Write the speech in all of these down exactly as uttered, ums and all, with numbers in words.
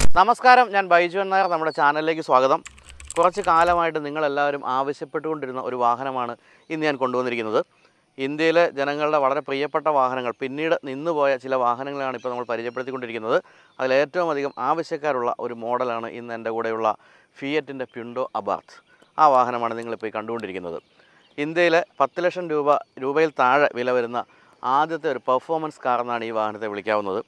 നമസ്കാരം, ഞാൻ ബൈജു നായർ. നമ്മുടെ ചാനലിലേക്ക് സ്വാഗതം. കുറച്ച് കാലമായിട്ട് നിങ്ങളെല്ലാവരും ആവശ്യപ്പെട്ടുകൊണ്ടിരുന്ന ഒരു വാഹനമാണ് ഇന്ന് ഞാൻ കൊണ്ടുവന്നിരിക്കുന്നത്. ഇന്ത്യയിലെ ജനങ്ങളുടെ വളരെ പ്രിയപ്പെട്ട വാഹനങ്ങൾ, പിന്നീട് നിന്നുപോയ ചില വാഹനങ്ങളാണ് ഇപ്പോൾ നമ്മൾ പരിചയപ്പെടുത്തിക്കൊണ്ടിരിക്കുന്നത്. അതിലേറ്റവും അധികം ആവശ്യക്കാരുള്ള ഒരു മോഡലാണ് ഇന്ന് എൻ്റെ കൂടെയുള്ള ഫിയറ്റിൻ്റെ പ്യുണ്ടോ അബാർത്ത്. ആ വാഹനമാണ് നിങ്ങളിപ്പോൾ കണ്ടുകൊണ്ടിരിക്കുന്നത്. ഇന്ത്യയിലെ പത്ത് ലക്ഷം രൂപ രൂപയിൽ താഴെ വില വരുന്ന ആദ്യത്തെ ഒരു പെർഫോമൻസ് കാർ എന്നാണ് ഈ വാഹനത്തെ വിളിക്കാവുന്നത്.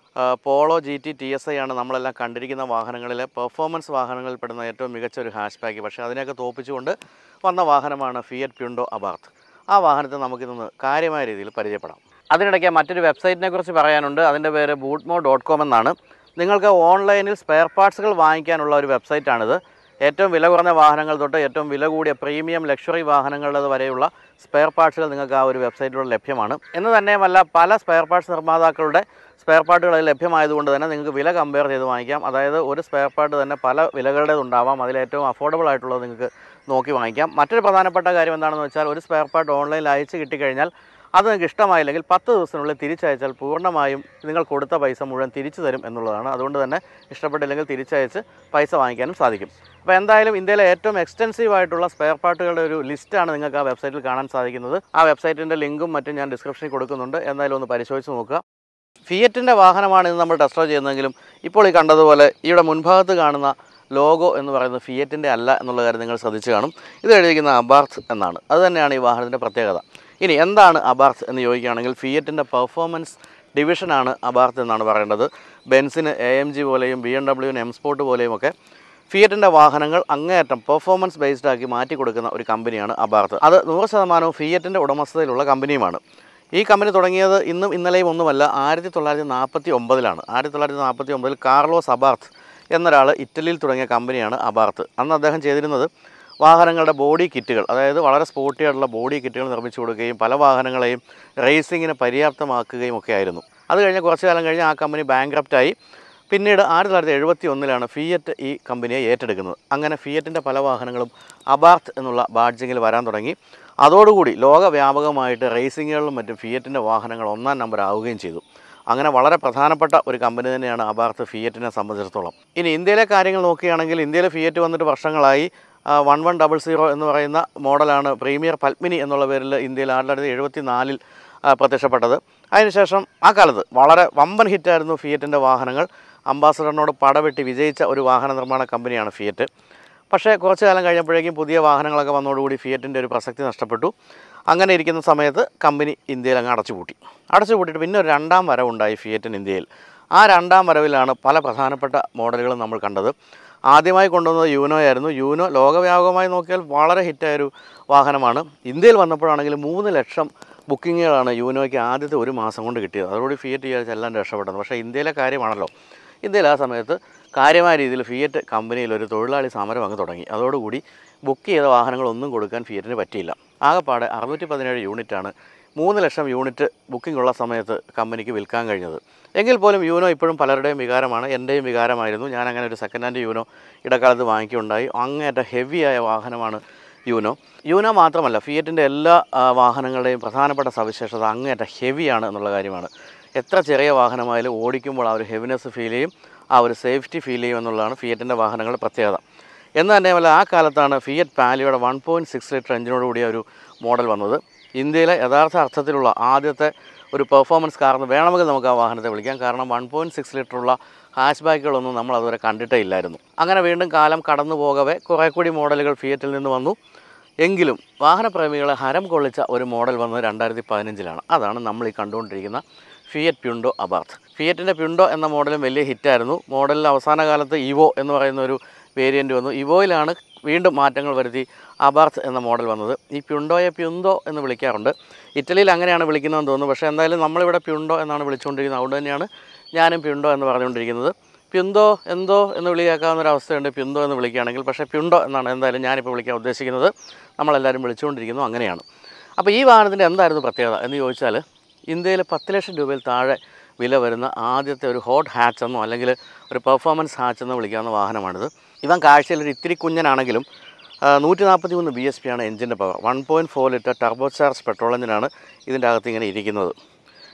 Polo G T T S I ആണ് നമ്മളെല്ലാം കണ്ടിരിക്കുന്ന വാഹനങ്ങളിലെ പെർഫോമൻസ് വാഹനങ്ങളിൽ പെടുന്ന ഏറ്റവും മികച്ച ഒരു ഹാഷ് ബാക്ക്. പക്ഷേ അതിനെയൊക്കെ തോപ്പിച്ചുകൊണ്ട് വന്ന വാഹനമാണ് ഫിയറ്റ് പ്യുണ്ടോ അബാർത്ത്. ആ വാഹനത്തെ നമുക്കിന്ന് കാര്യമായ രീതിയിൽ പരിചയപ്പെടാം. അതിനിടയ്ക്ക് മറ്റൊരു വെബ്സൈറ്റിനെ കുറിച്ച് പറയാനുണ്ട്. അതിൻ്റെ പേര് ബൂട്ട്മോ ഡോട്ട് കോം എന്നാണ്. നിങ്ങൾക്ക് ഓൺലൈനിൽ സ്പെയർ പാർട്സുകൾ വാങ്ങിക്കാനുള്ള ഒരു വെബ്സൈറ്റാണിത്. ഏറ്റവും വില കുറഞ്ഞ വാഹനങ്ങൾ തൊട്ട് ഏറ്റവും വില കൂടിയ പ്രീമിയം ലക്ഷറി വാഹനങ്ങളുടെ വരെയുള്ള സ്പെയർ പാർട്സുകൾ നിങ്ങൾക്ക് ആ ഒരു വെബ്സൈറ്റിലൂടെ ലഭ്യമാണ്. എന്ന് തന്നെയുമല്ല, പല സ്പെയർ പാർട്സ് നിർമ്മാതാക്കളുടെ സ്പെയർ പാർട്ടുകൾ അതിൽ ലഭ്യമായതുകൊണ്ട് തന്നെ നിങ്ങൾക്ക് വില കമ്പയർ ചെയ്ത് വാങ്ങിക്കാം. അതായത് ഒരു സ്പെയർ പാർട്ട് തന്നെ പല വിലകളുടേതുണ്ടാവാം. അതിലേറ്റവും അഫോർഡബിൾ ആയിട്ടുള്ളത് നിങ്ങൾക്ക് നോക്കി വാങ്ങിക്കാം. മറ്റൊരു പ്രധാനപ്പെട്ട കാര്യം എന്താണെന്ന് വെച്ചാൽ, ഒരു സ്പെയർ പാർട്ട് ഓൺലൈനിൽ അയച്ച് കിട്ടിക്കഴിഞ്ഞാൽ അത് നിങ്ങൾക്ക് ഇഷ്ടമായില്ലെങ്കിൽ പത്ത് ദിവസത്തിനുള്ളിൽ തിരിച്ചയച്ചാൽ പൂർണ്ണമായും നിങ്ങൾ കൊടുത്ത പൈസ മുഴുവൻ തിരിച്ചു തരും എന്നുള്ളതാണ്. അതുകൊണ്ട് തന്നെ ഇഷ്ടപ്പെട്ടില്ലെങ്കിൽ തിരിച്ചയച്ച് പൈസ വാങ്ങിക്കാനും സാധിക്കും. അപ്പോൾ എന്തായാലും ഇന്ത്യയിലെ ഏറ്റവും എക്സ്റ്റെൻസീവ് ആയിട്ടുള്ള സ്പെയർ പാർട്ടുകളുടെ ഒരു ലിസ്റ്റാണ് നിങ്ങൾക്ക് ആ വെബ്സൈറ്റിൽ കാണാൻ സാധിക്കുന്നത്. ആ വെബ്സൈറ്റിൻ്റെ ലിങ്കും മറ്റും ഞാൻ ഡിസ്ക്രിപ്ഷനിൽ കൊടുക്കുന്നുണ്ട്. എന്തായാലും ഒന്ന് പരിശോധിച്ച് നോക്കുക. ഫിയറ്റിൻ്റെ വാഹനമാണ് ഇന്ന് നമ്മൾ ടെസ്റ്റ് ഡ്രൈവ് ചെയ്യുന്നതെങ്കിലും ഇപ്പോൾ ഈ കണ്ടതുപോലെ ഇവിടെ മുൻഭാഗത്ത് കാണുന്ന ലോഗോ എന്ന് പറയുന്നത് ഫിയറ്റിൻ്റെ അല്ല എന്നുള്ള കാര്യം നിങ്ങൾ ശ്രദ്ധിച്ച് കാണും. ഇത് എഴുതിയിരിക്കുന്ന അബാർത്ത് എന്നാണ്. അതുതന്നെയാണ് ഈ വാഹനത്തിൻ്റെ പ്രത്യേകത. ഇനി എന്താണ് അബാർത്ത് എന്ന് ചോദിക്കുകയാണെങ്കിൽ, ഫിയറ്റിൻ്റെ പെർഫോമൻസ് ഡിവിഷനാണ് അബാർത്ത് എന്നാണ് പറയേണ്ടത്. ബെൻസിന് എ എം ജി പോലെയും ബി എം ഡബ്ല്യുവിന് എം സ്പോർട്ട് പോലെയും ഒക്കെ ഫിയറ്റിൻ്റെ വാഹനങ്ങൾ അങ്ങേയറ്റം പെർഫോമൻസ് ബേസ്ഡ് ആക്കി മാറ്റി കൊടുക്കുന്ന ഒരു കമ്പനിയാണ് അബാർത്ത്. അത് നൂറ് ശതമാനവും ഫിയറ്റിൻ്റെ ഉടമസ്ഥതയിലുള്ള കമ്പനിയുമാണ്. ഈ കമ്പനി തുടങ്ങിയത് ഇന്നും ഇന്നലെയും ഒന്നുമല്ല, ആയിരത്തി തൊള്ളായിരത്തി നാൽപ്പത്തി ഒമ്പതിലാണ്. ആയിരത്തി തൊള്ളായിരത്തി നാൽപ്പത്തി ഒമ്പതിൽ കാർലോസ് അബാർത്ത് എന്നൊരാൾ ഇറ്റലിയിൽ തുടങ്ങിയ കമ്പനിയാണ് അബാർത്ത്. അന്ന് അദ്ദേഹം ചെയ്തിരുന്നത് വാഹനങ്ങളുടെ ബോഡി കിറ്റുകൾ, അതായത് വളരെ സ്പോർട്ടി ആയിട്ടുള്ള ബോഡി കിറ്റുകൾ നിർമ്മിച്ചു കൊടുക്കുകയും പല വാഹനങ്ങളെയും റേസിങ്ങിന് പര്യാപ്തമാക്കുകയും ഒക്കെ ആയിരുന്നു. അത് കഴിഞ്ഞ് കുറച്ച് കാലം കഴിഞ്ഞ് ആ കമ്പനി ബാങ്ക്രപ്റ്റായി. പിന്നീട് ആയിരത്തി തൊള്ളായിരത്തി എഴുപത്തി ഒന്നിലാണ് ഫിയറ്റ് ഈ കമ്പനിയെ ഏറ്റെടുക്കുന്നത്. അങ്ങനെ ഫിയറ്റിൻ്റെ പല വാഹനങ്ങളും അബാർത്ത് എന്നുള്ള ബാഡ്ജിങ്ങിൽ വരാൻ തുടങ്ങി. അതോടുകൂടി ലോകവ്യാപകമായിട്ട് റേസിങ്ങുകളിലും മറ്റും ഫിയറ്റിൻ്റെ വാഹനങ്ങൾ ഒന്നാം നമ്പർ ആവുകയും ചെയ്തു. അങ്ങനെ വളരെ പ്രധാനപ്പെട്ട ഒരു കമ്പനി തന്നെയാണ് അബാർത്ത് ഫിയറ്റിനെ സംബന്ധിച്ചിടത്തോളം. ഇനി ഇന്ത്യയിലെ കാര്യങ്ങൾ നോക്കുകയാണെങ്കിൽ, ഇന്ത്യയിലെ ഫിയറ്റ് വന്നിട്ട് വർഷങ്ങളായി. വൺ വൺ ഡബിൾ സീറോ എന്ന് പറയുന്ന മോഡലാണ് പ്രീമിയർ പത്മിനി എന്നുള്ള പേരിൽ ഇന്ത്യയിൽ ആയിരത്തി തൊള്ളായിരത്തി എഴുപത്തി നാലിൽ പ്രത്യക്ഷപ്പെട്ടത്. അതിനുശേഷം ആ കാലത്ത് വളരെ വമ്പൻ ഹിറ്റായിരുന്നു ഫിയറ്റിൻ്റെ വാഹനങ്ങൾ. അംബാസഡറിനോട് പടവെട്ടി വിജയിച്ച ഒരു വാഹന നിർമ്മാണ കമ്പനിയാണ് ഫിയറ്റ്. പക്ഷേ കുറച്ച് കാലം കഴിഞ്ഞപ്പോഴേക്കും പുതിയ വാഹനങ്ങളൊക്കെ വന്നതോടുകൂടി ഫിയറ്റിൻ്റെ ഒരു പ്രസക്തി നഷ്ടപ്പെട്ടു. അങ്ങനെ ഇരിക്കുന്ന സമയത്ത് കമ്പനി ഇന്ത്യയിൽ അങ്ങ് അടച്ചുപൂട്ടി. അടച്ചുപൂട്ടിയിട്ട് പിന്നെ ഒരു രണ്ടാം വരവുണ്ടായി ഫിയറ്റിന് ഇന്ത്യയിൽ. ആ രണ്ടാം വരവിലാണ് പല പ്രധാനപ്പെട്ട മോഡലുകളും നമ്മൾ കണ്ടത്. ആദ്യമായി കൊണ്ടുവന്നത് യൂനോ ആയിരുന്നു. യൂനോ ലോകവ്യാപകമായി നോക്കിയാൽ വളരെ ഹിറ്റായൊരു വാഹനമാണ്. ഇന്ത്യയിൽ വന്നപ്പോഴാണെങ്കിൽ മൂന്ന് ലക്ഷം ബുക്കിങ്ങുകളാണ് യൂനോയ്ക്ക് ആദ്യത്തെ ഒരു മാസം കൊണ്ട് കിട്ടിയത്. അതോടുകൂടി ഫിയറ്റ് വിചാരിച്ച് എല്ലാം രക്ഷപ്പെടുന്നത്. പക്ഷേ ഇന്ത്യയിലെ കാര്യമാണല്ലോ, ഇന്ത്യയിൽ ആ സമയത്ത് കാര്യമായ രീതിയിൽ ഫിയറ്റ് കമ്പനിയിൽ ഒരു തൊഴിലാളി സമരം അങ്ങ് തുടങ്ങി. അതോടുകൂടി ബുക്ക് ചെയ്ത വാഹനങ്ങളൊന്നും കൊടുക്കാൻ ഫിയറ്റിന് പറ്റിയില്ല. ആകെപ്പാടെ അറുന്നൂറ്റി പതിനേഴ് യൂണിറ്റാണ് മൂന്ന് ലക്ഷം യൂണിറ്റ് ബുക്കിംഗ് ഉള്ള സമയത്ത് കമ്പനിക്ക് വിൽക്കാൻ കഴിഞ്ഞത്. എങ്കിൽ പോലും യൂനോ ഇപ്പോഴും പലരുടെയും വികാരമാണ്. എൻ്റെയും വികാരമായിരുന്നു. ഞാൻ അങ്ങനെ ഒരു സെക്കൻഡ് ഹാൻഡ് യൂനോ ഇടക്കാലത്ത് വാങ്ങിക്കുകയുണ്ടായി. അങ്ങേറ്റ ഹെവിയായ വാഹനമാണ് യൂനോ. യൂനോ മാത്രമല്ല, ഫിയറ്റിൻ്റെ എല്ലാ വാഹനങ്ങളുടെയും പ്രധാനപ്പെട്ട സവിശേഷത അങ്ങേറ്റ ഹെവിയാണ് എന്നുള്ള കാര്യമാണ്. എത്ര ചെറിയ വാഹനമായാലും ഓടിക്കുമ്പോൾ ആ ഒരു ഹെവിനെസ് ഫീൽ ചെയ്യും, ആ ഒരു സേഫ്റ്റി ഫീൽ ചെയ്യും എന്നുള്ളതാണ് ഫിയറ്റിൻ്റെ വാഹനങ്ങളുടെ പ്രത്യേകത. എന്ന് തന്നെയുമല്ല, ആ കാലത്താണ് ഫിയറ്റ് പാലിയോടെ വൺ പോയിൻറ്റ് സിക്സ് ലിറ്റർ എഞ്ചിനോട് കൂടിയ ഒരു മോഡൽ വന്നത്. ഇന്ത്യയിലെ യഥാർത്ഥ അർത്ഥത്തിലുള്ള ആദ്യത്തെ ഒരു പെർഫോമൻസ് കാർ എന്ന് വേണമെങ്കിൽ നമുക്ക് ആ വാഹനത്തെ വിളിക്കാം. കാരണം വൺ പോയിൻറ്റ് സിക്സ് ലിറ്ററുള്ള ഹാഷ് ബാക്കുകളൊന്നും നമ്മൾ അതുവരെ കണ്ടിട്ടേ ഇല്ലായിരുന്നു. അങ്ങനെ വീണ്ടും കാലം കടന്നു പോകവേ കുറേ കൂടി മോഡലുകൾ ഫിയറ്റിൽ നിന്ന് വന്നു. എങ്കിലും വാഹനപ്രേമികളെ ഹരം കൊള്ളിച്ച ഒരു മോഡൽ വന്നത് രണ്ടായിരത്തി പതിനഞ്ചിലാണ്. അതാണ് നമ്മൾ ഈ കണ്ടുകൊണ്ടിരിക്കുന്ന ഫിയറ്റ് പ്യുണ്ടോ അബാർത്ത്. ഫിയറ്റിൻ്റെ പ്യുണ്ടോ എന്ന മോഡലും വലിയ ഹിറ്റായിരുന്നു. മോഡലിൽ അവസാന കാലത്ത് ഇവോ എന്ന് പറയുന്ന ഒരു വേരിയൻ്റ് വന്നു. ഇവോയിലാണ് വീണ്ടും മാറ്റങ്ങൾ വരുത്തി അബാർത്ത് എന്ന മോഡൽ വന്നത്. ഈ പ്യുണ്ടോയെ പ്യുന്തോ എന്ന് വിളിക്കാറുണ്ട്. ഇറ്റലിയിൽ അങ്ങനെയാണ് വിളിക്കുന്നതെന്ന് തോന്നുന്നു. പക്ഷേ എന്തായാലും നമ്മളിവിടെ പ്യുണ്ടോ എന്നാണ് വിളിച്ചുകൊണ്ടിരിക്കുന്നത്. അതുകൊണ്ട് തന്നെയാണ് ഞാനും പ്യുണ്ടോ എന്ന് പറഞ്ഞുകൊണ്ടിരിക്കുന്നത്. പ്യുന്തോ എന്തോ എന്ന് വിളി കേൾക്കാവുന്നൊരവസ്ഥയുണ്ട് പ്യുന്തോ എന്ന് വിളിക്കുകയാണെങ്കിൽ. പക്ഷേ പ്യുണ്ടോ എന്നാണ് എന്തായാലും ഞാനിപ്പോൾ വിളിക്കാൻ ഉദ്ദേശിക്കുന്നത്. നമ്മളെല്ലാവരും വിളിച്ചുകൊണ്ടിരിക്കുന്നു, അങ്ങനെയാണ്. അപ്പോൾ ഈ വാഹനത്തിൻ്റെ എന്തായിരുന്നു പ്രത്യേകത എന്ന് ചോദിച്ചാൽ, ഇന്ത്യയിൽ പത്ത് ലക്ഷം രൂപയിൽ താഴെ വില വരുന്ന ആദ്യത്തെ ഒരു ഹോട്ട് ഹാച്ച് എന്നോ അല്ലെങ്കിൽ ഒരു പെർഫോമൻസ് ഹാച്ച് എന്നോ വിളിക്കാവുന്ന വാഹനമാണിത്. ഇവൻ കാഴ്ചയിൽ ഒരു ഇത്തിരി കുഞ്ഞനാണെങ്കിലും നൂറ്റി നാൽപ്പത്തി മൂന്ന് ബി എസ് പി ആണ് എഞ്ചിൻ്റെ power. One point four litre turbo charge petrol എഞ്ചിനാണ് ഇതിൻ്റെ അകത്ത് ഇങ്ങനെ ഇരിക്കുന്നത്.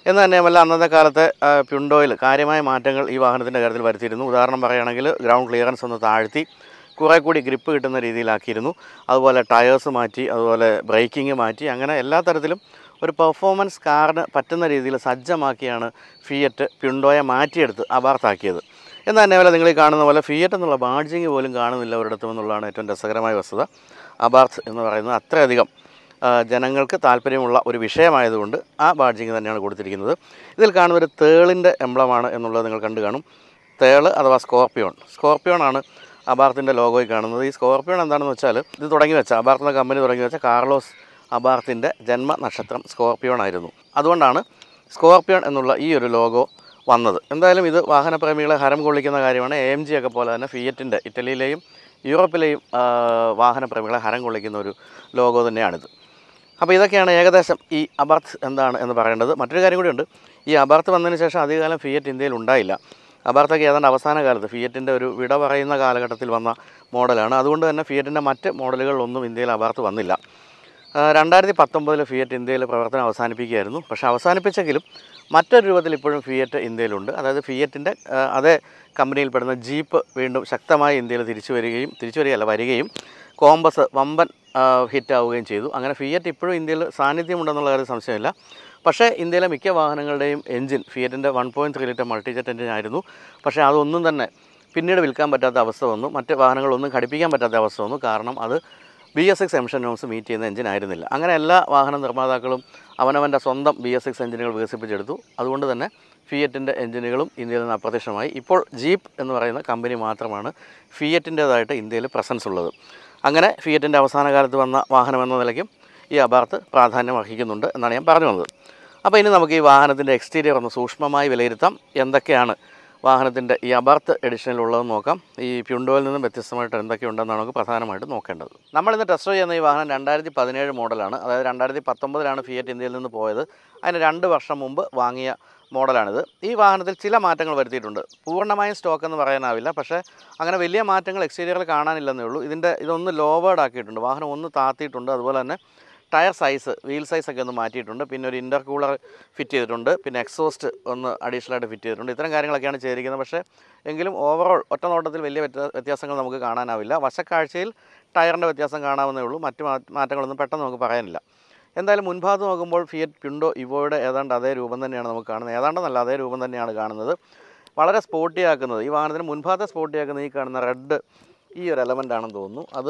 എന്ന് തന്നെയുമല്ല അന്നത്തെ കാലത്തെ പ്യുണ്ടോയിൽ കാര്യമായ മാറ്റങ്ങൾ ഈ വാഹനത്തിൻ്റെ കാര്യത്തിൽ വരുത്തിയിരുന്നു. ഉദാഹരണം പറയുകയാണെങ്കിൽ ഗ്രൗണ്ട് ക്ലിയറൻസ് ഒന്ന് താഴ്ത്തി കുറേ കൂടി ഗ്രിപ്പ് കിട്ടുന്ന രീതിയിലാക്കിയിരുന്നു. അതുപോലെ ടയേഴ്സ് മാറ്റി, അതുപോലെ ബ്രേക്കിംഗ് മാറ്റി, അങ്ങനെ എല്ലാ തരത്തിലും ഒരു പെർഫോമൻസ് കാറിന് പറ്റുന്ന രീതിയിൽ സജ്ജമാക്കിയാണ് ഫിയറ്റ് പ്യുണ്ടോയെ മാറ്റിയെടുത്ത് അബാർത്താക്കിയത്. എന്ന് തന്നെയല്ല നിങ്ങൾ ഈ കാണുന്ന പോലെ ഫിയറ്റ് എന്നുള്ള ബാഡ്ജിങ് പോലും കാണുന്നില്ല ഒരിടത്തും എന്നുള്ളതാണ് ഏറ്റവും രസകരമായ വസ്തുത. അബാർത്ത് എന്ന് പറയുന്നത് അത്രയധികം ജനങ്ങൾക്ക് താല്പര്യമുള്ള ഒരു വിഷയമായതുകൊണ്ട് ആ ബാഡ്ജിങ് തന്നെയാണ് കൊടുത്തിരിക്കുന്നത്. ഇതിൽ കാണുന്ന ഒരു തേളിൻ്റെ എംബ്ലമാണ് എന്നുള്ളത് നിങ്ങൾ കണ്ടു കാണും. തേള് അഥവാ സ്കോർപ്പിയോൺ സ്കോർപ്പിയോണാണ് അബാർത്തിൻ്റെ ലോഗോയിൽ കാണുന്നത്. ഈ സ്കോർപ്പിയോൺ എന്താണെന്ന് വെച്ചാൽ ഇത് തുടങ്ങി വെച്ച അബാർത്ത് എന്ന കമ്പനി തുടങ്ങി വെച്ച കാർലോസ് അബാർത്തിൻ്റെ ജന്മനക്ഷത്രം സ്കോർപ്പിയോൺ ആയിരുന്നു. അതുകൊണ്ടാണ് സ്കോർപ്പിയോൺ എന്നുള്ള ഈ ഒരു ലോഗോ വന്നത്. എന്തായാലും ഇത് വാഹനപ്രേമികളെ ഹരം കൊള്ളിക്കുന്ന കാര്യമാണ്. എ എം ജി ഒക്കെ പോലെ തന്നെ ഫിയറ്റിൻ്റെ ഇറ്റലിയിലെയും യൂറോപ്പിലെയും വാഹനപ്രേമികളെ ഹരം കൊള്ളിക്കുന്ന ഒരു ലോഗോ തന്നെയാണിത്. അപ്പോൾ ഇതൊക്കെയാണ് ഏകദേശം ഈ അബാർത്ത് എന്താണ് എന്ന് പറയേണ്ടത്. മറ്റൊരു കാര്യം കൂടിയുണ്ട്. ഈ അബാർത്ത് വന്നതിന് ശേഷം അധികകാലം ഫിയറ്റ് ഇന്ത്യയിൽ ഉണ്ടായില്ല. അബാർത്തൊക്കെ ഏതാണ്ട് അവസാന കാലത്ത് ഫിയറ്റിൻ്റെ ഒരു വിട പറയുന്ന കാലഘട്ടത്തിൽ വന്ന മോഡലാണ്. അതുകൊണ്ട് തന്നെ ഫിയറ്റിൻ്റെ മറ്റ് മോഡലുകളിലൊന്നും ഇന്ത്യയിൽ അബാർത്ത് വന്നില്ല. രണ്ടായിരത്തി പത്തൊമ്പതിൽ ഫിയറ്റ് ഇന്ത്യയിൽ പ്രവർത്തനം അവസാനിപ്പിക്കുകയായിരുന്നു. പക്ഷേ അവസാനിപ്പിച്ചെങ്കിലും മറ്റൊരു രൂപത്തിൽ ഇപ്പോഴും ഫിയറ്റ് ഇന്ത്യയിലുണ്ട്. അതായത് ഫിയറ്റിൻ്റെ അതേ കമ്പനിയിൽപ്പെടുന്ന ജീപ്പ് വീണ്ടും ശക്തമായി ഇന്ത്യയിൽ തിരിച്ചു വരികയും തിരിച്ചു വരികയല്ല വരികയും കോമ്പസ് വമ്പൻ ഹിറ്റാവുകയും ചെയ്തു. അങ്ങനെ ഫിയറ്റ് ഇപ്പോഴും ഇന്ത്യയിൽ സാന്നിധ്യമുണ്ടെന്നുള്ള കാര്യം സംശയമില്ല. പക്ഷേ ഇന്ത്യയിലെ മിക്ക വാഹനങ്ങളുടെയും എൻജിൻ ഫിയറ്റിൻ്റെ one point three litre multijet engine ആയിരുന്നു. പക്ഷേ അതൊന്നും തന്നെ പിന്നീട് വിൽക്കാൻ പറ്റാത്ത അവസ്ഥ വന്നു. മറ്റ് വാഹനങ്ങളൊന്നും ഘടിപ്പിക്കാൻ പറ്റാത്ത അവസ്ഥ വന്നു. കാരണം അത് B S six emission norms meet ചെയ്യുന്ന എഞ്ചിൻ ആയിരുന്നില്ല. അങ്ങനെ എല്ലാ വാഹന നിർമ്മാതാക്കളും അവനവൻ്റെ സ്വന്തം ബി എസ് സിക്സ് എഞ്ചിനുകൾ വികസിപ്പിച്ചെടുത്തു. അതുകൊണ്ട് തന്നെ ഫിയറ്റിൻ്റെ എഞ്ചിനുകളും ഇന്ത്യയിൽ നിന്ന് അപ്രത്യക്ഷമായി. ഇപ്പോൾ ജീപ്പ് എന്ന് പറയുന്ന കമ്പനി മാത്രമാണ് ഫിയറ്റിൻ്റേതായിട്ട് ഇന്ത്യയിൽ പ്രസൻസ് ഉള്ളത്. അങ്ങനെ ഫിയറ്റിൻ്റെ അവസാന കാലത്ത് വന്ന വാഹനം എന്ന നിലയ്ക്കും ഈ അബാർത്ത് പ്രാധാന്യം അർഹിക്കുന്നുണ്ട് എന്നാണ് ഞാൻ പറഞ്ഞു വന്നത്. അപ്പോൾ ഇനി നമുക്ക് ഈ വാഹനത്തിൻ്റെ എക്സ്റ്റീരിയർ ഒന്ന് സൂക്ഷ്മമായി വിലയിരുത്താം. എന്തൊക്കെയാണ് വാഹനത്തിൻ്റെ ഈ അബാർത്ത് എഡിഷനിലുള്ളതെന്ന് നോക്കാം. ഈ പ്യുണ്ടോയിൽ നിന്നും വ്യത്യസ്തമായിട്ട് എന്തൊക്കെയുണ്ടെന്നാണ് നമുക്ക് പ്രധാനമായിട്ട് നോക്കേണ്ടത്. നമ്മളിന്ന് ടെസ്റ്റ് ചെയ്യുന്ന ഈ വാഹനം രണ്ടായിരത്തി പതിനേഴ് മോഡലാണ്. അതായത് രണ്ടായിരത്തി പത്തൊമ്പതിലാണ് ഫിയറ്റ് ഇന്ത്യയിൽ നിന്ന് പോയത്. അതിന് രണ്ട് വർഷം മുമ്പ് വാങ്ങിയ മോഡലാണിത്. ഈ വാഹനത്തിൽ ചില മാറ്റങ്ങൾ വരുത്തിയിട്ടുണ്ട്. പൂർണ്ണമായും സ്റ്റോക്ക് എന്ന് പറയാനാവില്ല. പക്ഷേ അങ്ങനെ വലിയ മാറ്റങ്ങൾ എക്സ്റ്റീരിയറിൽ കാണാനില്ലെന്നേ ഉള്ളൂ. ഇതിൻ്റെ ഇതൊന്ന് ലോവേഡ് ആക്കിയിട്ടുണ്ട്. വാഹനം ഒന്ന് താത്തിയിട്ടുണ്ട്. അതുപോലെ തന്നെ ടയർ സൈസ് വീൽ സൈസൊക്കെ ഒന്ന് മാറ്റിയിട്ടുണ്ട്. പിന്നെ ഒരു ഇൻ്റർ കൂളർ ഫിറ്റ് ചെയ്തിട്ടുണ്ട്. പിന്നെ എക്സോസ്റ്റ് ഒന്ന് അഡീഷണലായിട്ട് ഫിറ്റ് ചെയ്തിട്ടുണ്ട്. ഇത്തരം കാര്യങ്ങളൊക്കെയാണ് ചെയ്തിരിക്കുന്നത്. പക്ഷേ എങ്കിലും ഓവറോൾ ഒറ്റ നോട്ടത്തിൽ വലിയ വ്യത്യാസങ്ങൾ നമുക്ക് കാണാനാവില്ല. വശക്കാഴ്ചയിൽ ടയറിൻ്റെ വ്യത്യാസം കാണാവുന്നേ ഉള്ളൂ. മറ്റ് മാറ്റങ്ങളൊന്നും പെട്ടെന്ന് നമുക്ക് പറയാനില്ല. എന്തായാലും മുൻഭാഗത്ത് നോക്കുമ്പോൾ ഫിയറ്റ് പ്യുണ്ടോ ഇവോയുടെ ഏതാണ്ട് അതേ രൂപം തന്നെയാണ് നമുക്ക് കാണുന്നത്. ഏതാണ്ടെന്നല്ല അതേ രൂപം തന്നെയാണ് കാണുന്നത്. വളരെ സ്പോർട്ടിയാക്കുന്നത് ഈ വാഹനത്തിന് മുൻഭാഗത്തെ സ്പോർട്ടിയാക്കുന്ന ഈ കാണുന്ന റെഡ് ഈ ഒരു എലമെൻ്റ് ആണെന്ന് തോന്നുന്നു. അത്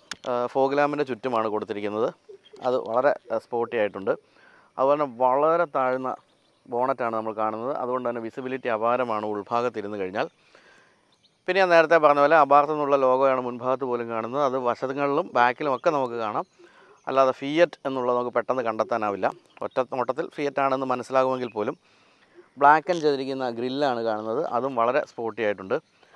ഫോഗ് ലാമ്പിൻ്റെ ചുറ്റുമാണ് കൊടുത്തിരിക്കുന്നത്. അത് വളരെ സ്പോർട്ടി ആയിട്ടുണ്ട്. അതുപോലെ വളരെ താഴ്ന്ന ബോണറ്റാണ് നമ്മൾ കാണുന്നത്. അതുകൊണ്ട് തന്നെ വിസിബിലിറ്റി അപാരമാണ് ഉൾഭാഗത്തിരുന്ന് കഴിഞ്ഞാൽ. പിന്നെ ഞാൻ നേരത്തെ പറഞ്ഞ പോലെ അബാർത്ത് എന്നുള്ള ലോഗോയാണ് മുൻഭാഗത്ത് പോലും കാണുന്നത്. അത് വശങ്ങളിലും ബാക്കിലും ഒക്കെ നമുക്ക് കാണാം. അല്ലാതെ ഫിയറ്റ് എന്നുള്ളത് നമുക്ക് പെട്ടെന്ന് കണ്ടെത്താനാവില്ല. ഒറ്റ നോട്ടത്തിൽ ഫിയറ്റ് ആണെന്ന് മനസ്സിലാകുമെങ്കിൽ പോലും ബ്ലാക്ക് ആൻഡ് ചെയ്തിരിക്കുന്ന ഗ്രില്ലാണ് കാണുന്നത്. അതും വളരെ സ്പോർട്ടി ആയിട്ടുണ്ട്.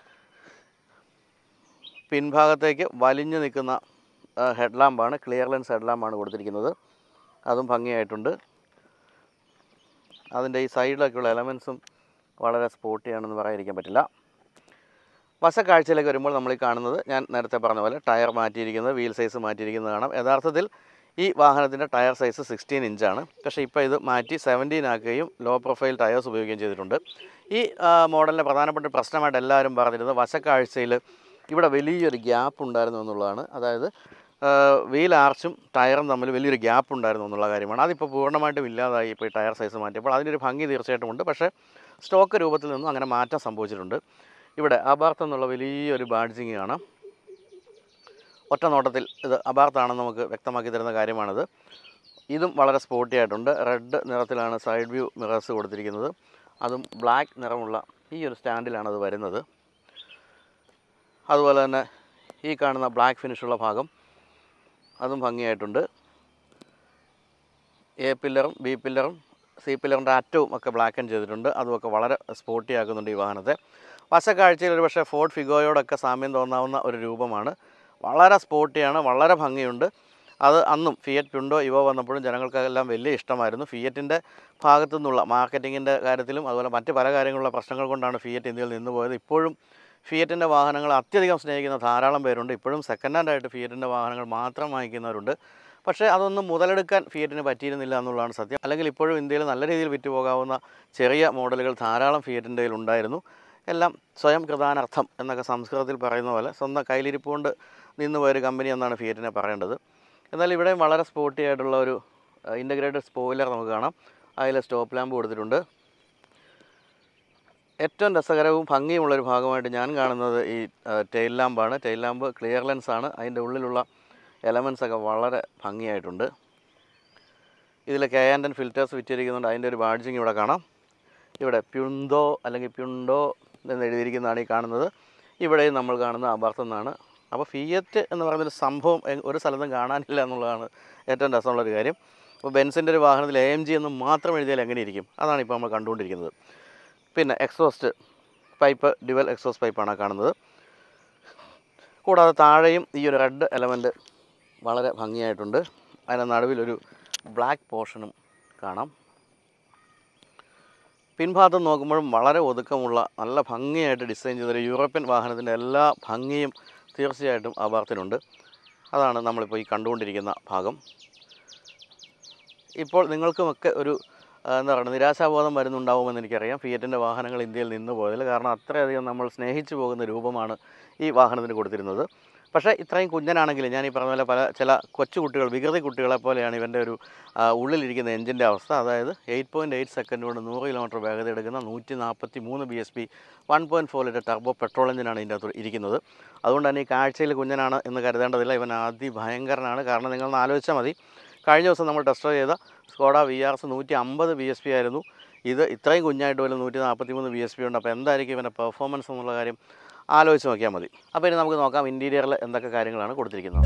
പിൻഭാഗത്തേക്ക് വലിഞ്ഞു നിൽക്കുന്ന ഹെഡ് ലാമ്പാണ്, ക്ലിയർ ലെൻസ് ഹെഡ് ലാമ്പാണ് കൊടുത്തിരിക്കുന്നത്. അതും ഭംഗിയായിട്ടുണ്ട്. അതിൻ്റെ ഈ സൈഡിലൊക്കെയുള്ള എലമെൻസും വളരെ സ്പോർട്ടിയാണെന്ന് പറയാതിരിക്കാൻ പറ്റില്ല. വശക്കാഴ്ചയിലേക്ക് വരുമ്പോൾ നമ്മൾ ഈ കാണുന്നത് ഞാൻ നേരത്തെ പറഞ്ഞ പോലെ ടയർ മാറ്റിയിരിക്കുന്നത്, വീൽ സൈസ് മാറ്റിയിരിക്കുന്നത് കാണാം. യഥാർത്ഥത്തിൽ ഈ വാഹനത്തിൻ്റെ ടയർ സൈസ് സിക്സ്റ്റീൻ ഇഞ്ചാണ്. പക്ഷേ ഇപ്പോൾ ഇത് മാറ്റി സെവൻറ്റീൻ ആക്കുകയും ലോ പ്രൊഫൈൽ ടയേഴ്സ് ഉപയോഗിക്കുകയും ചെയ്തിട്ടുണ്ട്. ഈ മോഡലിൻ്റെ പ്രധാനപ്പെട്ട പ്രശ്നമായിട്ട് എല്ലാവരും പറഞ്ഞിരുന്നത് വശക്കാഴ്ചയിൽ ഇവിടെ വലിയൊരു ഗ്യാപ്പ് ഉണ്ടായിരുന്നു എന്നുള്ളതാണ്. അതായത് വീൽ ആർച്ചും ടയറും തമ്മിൽ വലിയൊരു ഗ്യാപ്പ് ഉണ്ടായിരുന്നു എന്നുള്ള കാര്യമാണ്. അതിപ്പോൾ പൂർണ്ണമായിട്ടും ഇല്ലാതായി. ഇപ്പോൾ ഈ ടയർ സൈസ് മാറ്റിയപ്പോൾ അതിനൊരു ഭംഗി തീർച്ചയായിട്ടും ഉണ്ട്. പക്ഷേ സ്റ്റോക്ക് രൂപത്തിൽ നിന്നും അങ്ങനെ മാറ്റം സംഭവിച്ചിട്ടുണ്ട്. ഇവിടെ അബാർത്ത് എന്നുള്ള വലിയൊരു ബാഡ്ജിങ് കാണാം. ഒറ്റ നോട്ടത്തിൽ ഇത് അബാർത്താണെന്ന് നമുക്ക് വ്യക്തമാക്കി തരുന്ന കാര്യമാണിത്. ഇതും വളരെ സ്പോർട്ടി ആയിട്ടുണ്ട്. റെഡ് നിറത്തിലാണ് സൈഡ് വ്യൂ മിറേഴ്സ് കൊടുത്തിരിക്കുന്നത്. അതും ബ്ലാക്ക് നിറമുള്ള ഈ ഒരു സ്റ്റാൻഡിലാണ് അത് വരുന്നത്. അതുപോലെ തന്നെ ഈ കാണുന്ന ബ്ലാക്ക് ഫിനിഷുള്ള ഭാഗം അതും ഭംഗിയായിട്ടുണ്ട്. എ പില്ലറും ബി പില്ലറും സി പില്ലറിൻ്റെ അറ്റവും ഒക്കെ ബ്ലാക്ക് ആൻഡ് ചെയ്തിട്ടുണ്ട്. അതുമൊക്കെ വളരെ സ്പോർട്ടി ആക്കുന്നുണ്ട് ഈ വാഹനത്തെ. വശക്കാഴ്ചയിൽ ഒരു പക്ഷേ ഫോർഡ് ഫിഗോയോടൊക്കെ സാമ്യം തോന്നാവുന്ന ഒരു രൂപമാണ്. വളരെ സ്പോർട്ടിയാണ്, വളരെ ഭംഗിയുണ്ട്. അത് അന്നും ഫിയറ്റ് പ്യുണ്ടോ ഇവോ വന്നപ്പോഴും ജനങ്ങൾക്കെല്ലാം വലിയ ഇഷ്ടമായിരുന്നു. ഫിയറ്റിൻ്റെ ഭാഗത്തു നിന്നുള്ള മാർക്കറ്റിങ്ങിൻ്റെ കാര്യത്തിലും അതുപോലെ മറ്റ് പല കാര്യങ്ങളുള്ള പ്രശ്നങ്ങൾ കൊണ്ടാണ് ഫിയറ്റ് ഇന്ത്യയിൽ നിന്ന് പോയത്. ഇപ്പോഴും ഫിയറ്റിൻ്റെ വാഹനങ്ങൾ അത്യധികം സ്നേഹിക്കുന്ന ധാരാളം പേരുണ്ട്. ഇപ്പോഴും സെക്കൻഡ് ഹാൻഡായിട്ട് ഫിയറ്റിൻ്റെ വാഹനങ്ങൾ മാത്രം വാങ്ങിക്കുന്നവരുണ്ട്. പക്ഷേ അതൊന്നും മുതലെടുക്കാൻ ഫിയറ്റിന് പറ്റിയിരുന്നില്ല എന്നുള്ളതാണ് സത്യം. അല്ലെങ്കിൽ ഇപ്പോഴും ഇന്ത്യയിൽ നല്ല രീതിയിൽ വിറ്റുപോകാവുന്ന ചെറിയ മോഡലുകൾ ധാരാളം ഫിയറ്റിൻ്റെ കയ്യിൽ ഉണ്ടായിരുന്നു. എല്ലാം സ്വയം കൃതാനർത്ഥം എന്നൊക്കെ സംസ്കൃതത്തിൽ പറയുന്ന പോലെ സ്വന്തം കയ്യിലിരിപ്പ് കൊണ്ട് നിന്ന് പോയൊരു കമ്പനി എന്നാണ് ഫിയറ്റിനെ പറയേണ്ടത്. എന്നാൽ ഇവിടെയും വളരെ സ്പോർട്ടി ആയിട്ടുള്ള ഒരു ഇൻ്റഗ്രേറ്റഡ് സ്പോയിലർ നമുക്ക് കാണാം. അതിൽ സ്റ്റോപ്പ് ലാമ്പ് കൊടുത്തിട്ടുണ്ട്. ഏറ്റവും രസകരവും ഭംഗിയുമുള്ളൊരു ഭാഗമായിട്ട് ഞാൻ കാണുന്നത് ഈ ടെയിൽ ലാമ്പാണ്. ടെയിൽ ലാമ്പ് ക്ലിയർ ലെൻസാണ്. അതിൻ്റെ ഉള്ളിലുള്ള എലമെൻസ് ഒക്കെ വളരെ ഭംഗിയായിട്ടുണ്ട്. ഇതിൽ കെ ആൻഡ് എൻ ഫിൽറ്റേഴ്സ് വിറ്റിരിക്കുന്നുണ്ട്. അതിൻ്റെ ഒരു ബാഡ്ജിങ് ഇവിടെ കാണാം. ഇവിടെ പ്യുണ്ടോ അല്ലെങ്കിൽ പ്യുണ്ടോ എന്ന് എഴുതിയിരിക്കുന്നതാണ് ഈ കാണുന്നത്. ഇവിടെയും നമ്മൾ കാണുന്ന അബാർത്ത് എന്നാണ്. അപ്പോൾ ഫിയറ്റ് എന്ന് പറയുന്നൊരു സംഭവം ഒരു സ്ഥലത്തും കാണാനില്ല എന്നുള്ളതാണ് ഏറ്റവും രസമുള്ളൊരു കാര്യം. അപ്പോൾ ബെൻസിൻ്റെ ഒരു വാഹനത്തിൽ എ എം ജി എന്ന് മാത്രം എഴുതിയാൽ എങ്ങനെ ഇരിക്കും? അതാണ് ഇപ്പോൾ നമ്മൾ കണ്ടുകൊണ്ടിരിക്കുന്നത്. പിന്നെ എക്സോസ്റ്റ് പൈപ്പ്, ഡ്യുവൽ എക്സോസ്റ്റ് പൈപ്പാണ് കാണുന്നത്. കൂടാതെ താഴെയും ഈ ഒരു റെഡ് എലമെൻറ്റ് വളരെ ഭംഗിയായിട്ടുണ്ട്. അതിൻ്റെ നടുവിലൊരു ബ്ലാക്ക് പോർഷനും കാണാം. പിൻഭാഗത്ത് നോക്കുമ്പോഴും വളരെ ഒതുക്കമുള്ള നല്ല ഭംഗിയായിട്ട് ഡിസൈൻ ചെയ്തൊരു യൂറോപ്യൻ വാഹനത്തിൻ്റെ എല്ലാ ഭംഗിയും തീർച്ചയായിട്ടും അബാർത്തിനുണ്ട്. അതാണ് നമ്മളിപ്പോൾ ഈ കണ്ടുകൊണ്ടിരിക്കുന്ന ഭാഗം. ഇപ്പോൾ നിങ്ങൾക്കുമൊക്കെ ഒരു എന്താ പറയുക നിരാശാബോധം വരുന്നുണ്ടാവുമെന്ന് എനിക്കറിയാം ഫിയറ്റിൻ്റെ വാഹനങ്ങൾ ഇന്ത്യയിൽ നിന്ന് പോയതിൽ. കാരണം അത്രയധികം നമ്മൾ സ്നേഹിച്ചു പോകുന്ന രൂപമാണ് ഈ വാഹനത്തിന് കൊടുത്തിരുന്നത്. പക്ഷേ ഇത്രയും കുഞ്ഞനാണെങ്കിൽ ഞാൻ ഈ പറഞ്ഞ പോലെ പല ചില കൊച്ചു കുട്ടികൾ വികൃതി കുട്ടികളെ പോലെയാണ് ഇവൻ്റെ ഒരു ഉള്ളിലിരിക്കുന്ന എഞ്ചിൻ്റെ അവസ്ഥ. അതായത് എയ്റ്റ് പോയിൻറ്റ് എയ്റ്റ് സെക്കൻഡ് കൊണ്ട് നൂറ് കിലോമീറ്റർ വേഗത എടുക്കുന്ന നൂറ്റി നാൽപ്പത്തി മൂന്ന് B S P one point four litre turbo petrol എഞ്ചിനാണ് ഇതിൻ്റെ അകത്ത് ഇരിക്കുന്നത്. അതുകൊണ്ട് തന്നെ ഈ കാഴ്ചയിൽ കുഞ്ഞനാണ് എന്ന് കരുതേണ്ടതില്ല. ഇവൻ അതിഭയങ്കരനാണ്. കാരണം നിങ്ങളൊന്ന് ആലോചിച്ചാൽ മതി, കഴിഞ്ഞ ദിവസം നമ്മൾ ടെസ്റ്റ് ഡ്രൈവ് ചെയ്ത സ്കോഡ വി ആർ എസ് നൂറ്റി അമ്പത് ബി എസ് പി ആയിരുന്നു. ഇത് ഇത്രയും കുഞ്ഞായിട്ട് പോലും നൂറ്റി നാൽപ്പത്തി മൂന്ന് ബി എസ് പി ഉണ്ട്. അപ്പോൾ എന്തായിരിക്കും ഇവൻ്റെ പെർഫോമൻസ് എന്നുള്ള കാര്യം ആലോചിച്ച് നോക്കിയാൽ മതി. അപ്പോൾ ഇനി നമുക്ക് നോക്കാം ഇൻറ്റീരിയറിൽ എന്തൊക്കെ കാര്യങ്ങളാണ് കൊടുത്തിരിക്കുന്നത്.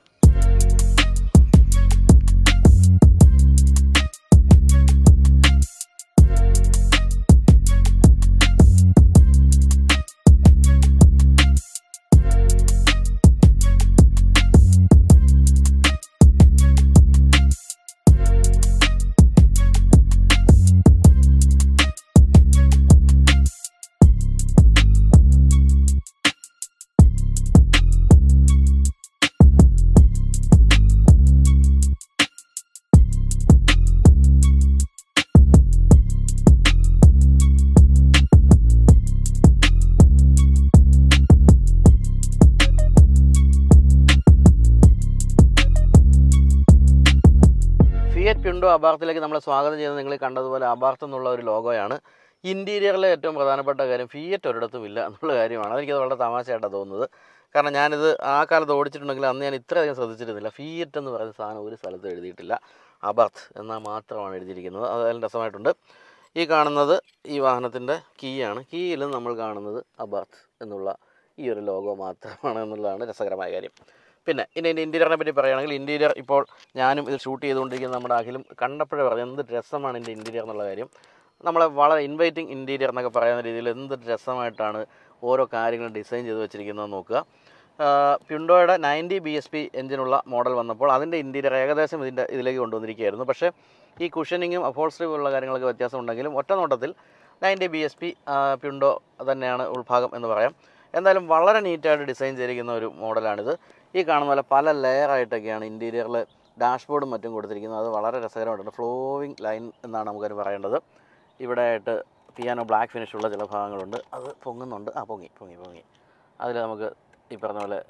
ഫിയറ്റ് പ്യുണ്ടോ അബാർത്തിലേക്ക് നമ്മളെ സ്വാഗതം ചെയ്യുന്നത് നിങ്ങൾ കണ്ടതുപോലെ അബാർത്ത് എന്നുള്ള ഒരു ലോഗോയാണ്. ഇൻറ്റീരിയറിലെ ഏറ്റവും പ്രധാനപ്പെട്ട കാര്യം ഫിയറ്റ് ഒരിടത്തും ഇല്ല എന്നുള്ള കാര്യമാണ്. അതെനിക്കത് വളരെ തമാശയായിട്ടാണ് തോന്നുന്നത്. കാരണം ഞാനിത് ആ കാലത്ത് ഓടിച്ചിട്ടുണ്ടെങ്കിൽ അന്ന് ഞാൻ ഇത്രയധികം ശ്രദ്ധിച്ചിരുന്നില്ല. ഫിയറ്റ് എന്ന് പറയുന്ന സാധനം ഒരു സ്ഥലത്ത് എഴുതിയിട്ടില്ല, അബാർത്ത് എന്നാൽ മാത്രമാണ് എഴുതിയിരിക്കുന്നത്. അതെല്ലാം രസമായിട്ടുണ്ട്. ഈ കാണുന്നത് ഈ വാഹനത്തിൻ്റെ കീയാണ്. കീയിലും നമ്മൾ കാണുന്നത് അബാർത്ത് എന്നുള്ള ഈ ഒരു ലോഗോ മാത്രമാണ് എന്നുള്ളതാണ് രസകരമായ കാര്യം. പിന്നെ ഇനി എൻ്റെ ഇൻറ്റീരിയറിനെ പറ്റി പറയുകയാണെങ്കിൽ ഇൻറ്റീരിയർ ഇപ്പോൾ ഞാനും ഇത് ഷൂട്ട് ചെയ്തുകൊണ്ടിരിക്കുന്ന നമ്മുടെ അഖിലും കണ്ടപ്പോഴേ പറഞ്ഞു എന്ത് രസമാണ് എൻ്റെ ഇൻറ്റീരിയർ എന്നുള്ള കാര്യം. നമ്മളെ വളരെ ഇൻവൈറ്റിംഗ് ഇൻറ്റീരിയർ എന്നൊക്കെ പറയുന്ന രീതിയിൽ എന്ത് രസമായിട്ടാണ് ഓരോ കാര്യങ്ങളും ഡിസൈൻ ചെയ്ത് വെച്ചിരിക്കുന്നത് നോക്കുക. പ്യുണ്ടോയുടെ നയൻറ്റി ബി എസ് പി എഞ്ചിനുള്ള മോഡൽ വന്നപ്പോൾ അതിൻ്റെ ഇൻറ്റീരിയർ ഏകദേശം ഇതിൻ്റെ ഇതിലേക്ക് കൊണ്ടുവന്നിരിക്കുകയായിരുന്നു. പക്ഷേ ഈ കുഷനിങ്ങും അപ്പോൾസ്ട്രി പോലുള്ള കാര്യങ്ങളൊക്കെ വ്യത്യാസം ഉണ്ടെങ്കിലും ഒറ്റ നോട്ടത്തിൽ ninety B S P Punto തന്നെയാണ് ഉൾഭാഗം എന്ന് പറയാം. എന്തായാലും വളരെ നീറ്റായിട്ട് ഡിസൈൻ ചെയ്തിരിക്കുന്ന ഒരു മോഡലാണിത്. ഈ കാണുന്ന പോലെ പല ലെയറായിട്ടൊക്കെയാണ് ഇൻറ്റീരിയറിൽ ഡാഷ്ബോർഡും മറ്റും കൊടുത്തിരിക്കുന്നത്. അത് വളരെ രസകരമായിട്ടുണ്ട്. ഫ്ലോവിങ് ലൈൻ എന്നാണ് നമുക്കത് പറയേണ്ടത്. ഇവിടെ ആയിട്ട് പിയാനോ ബ്ലാക്ക് ഫിനിഷുള്ള ചില ഭാഗങ്ങളുണ്ട്. അത് പൊങ്ങുന്നുണ്ട്. ആ പൊങ്ങി പൊങ്ങി പൊങ്ങി അതിൽ നമുക്ക് ഈ പറഞ്ഞ പോലെ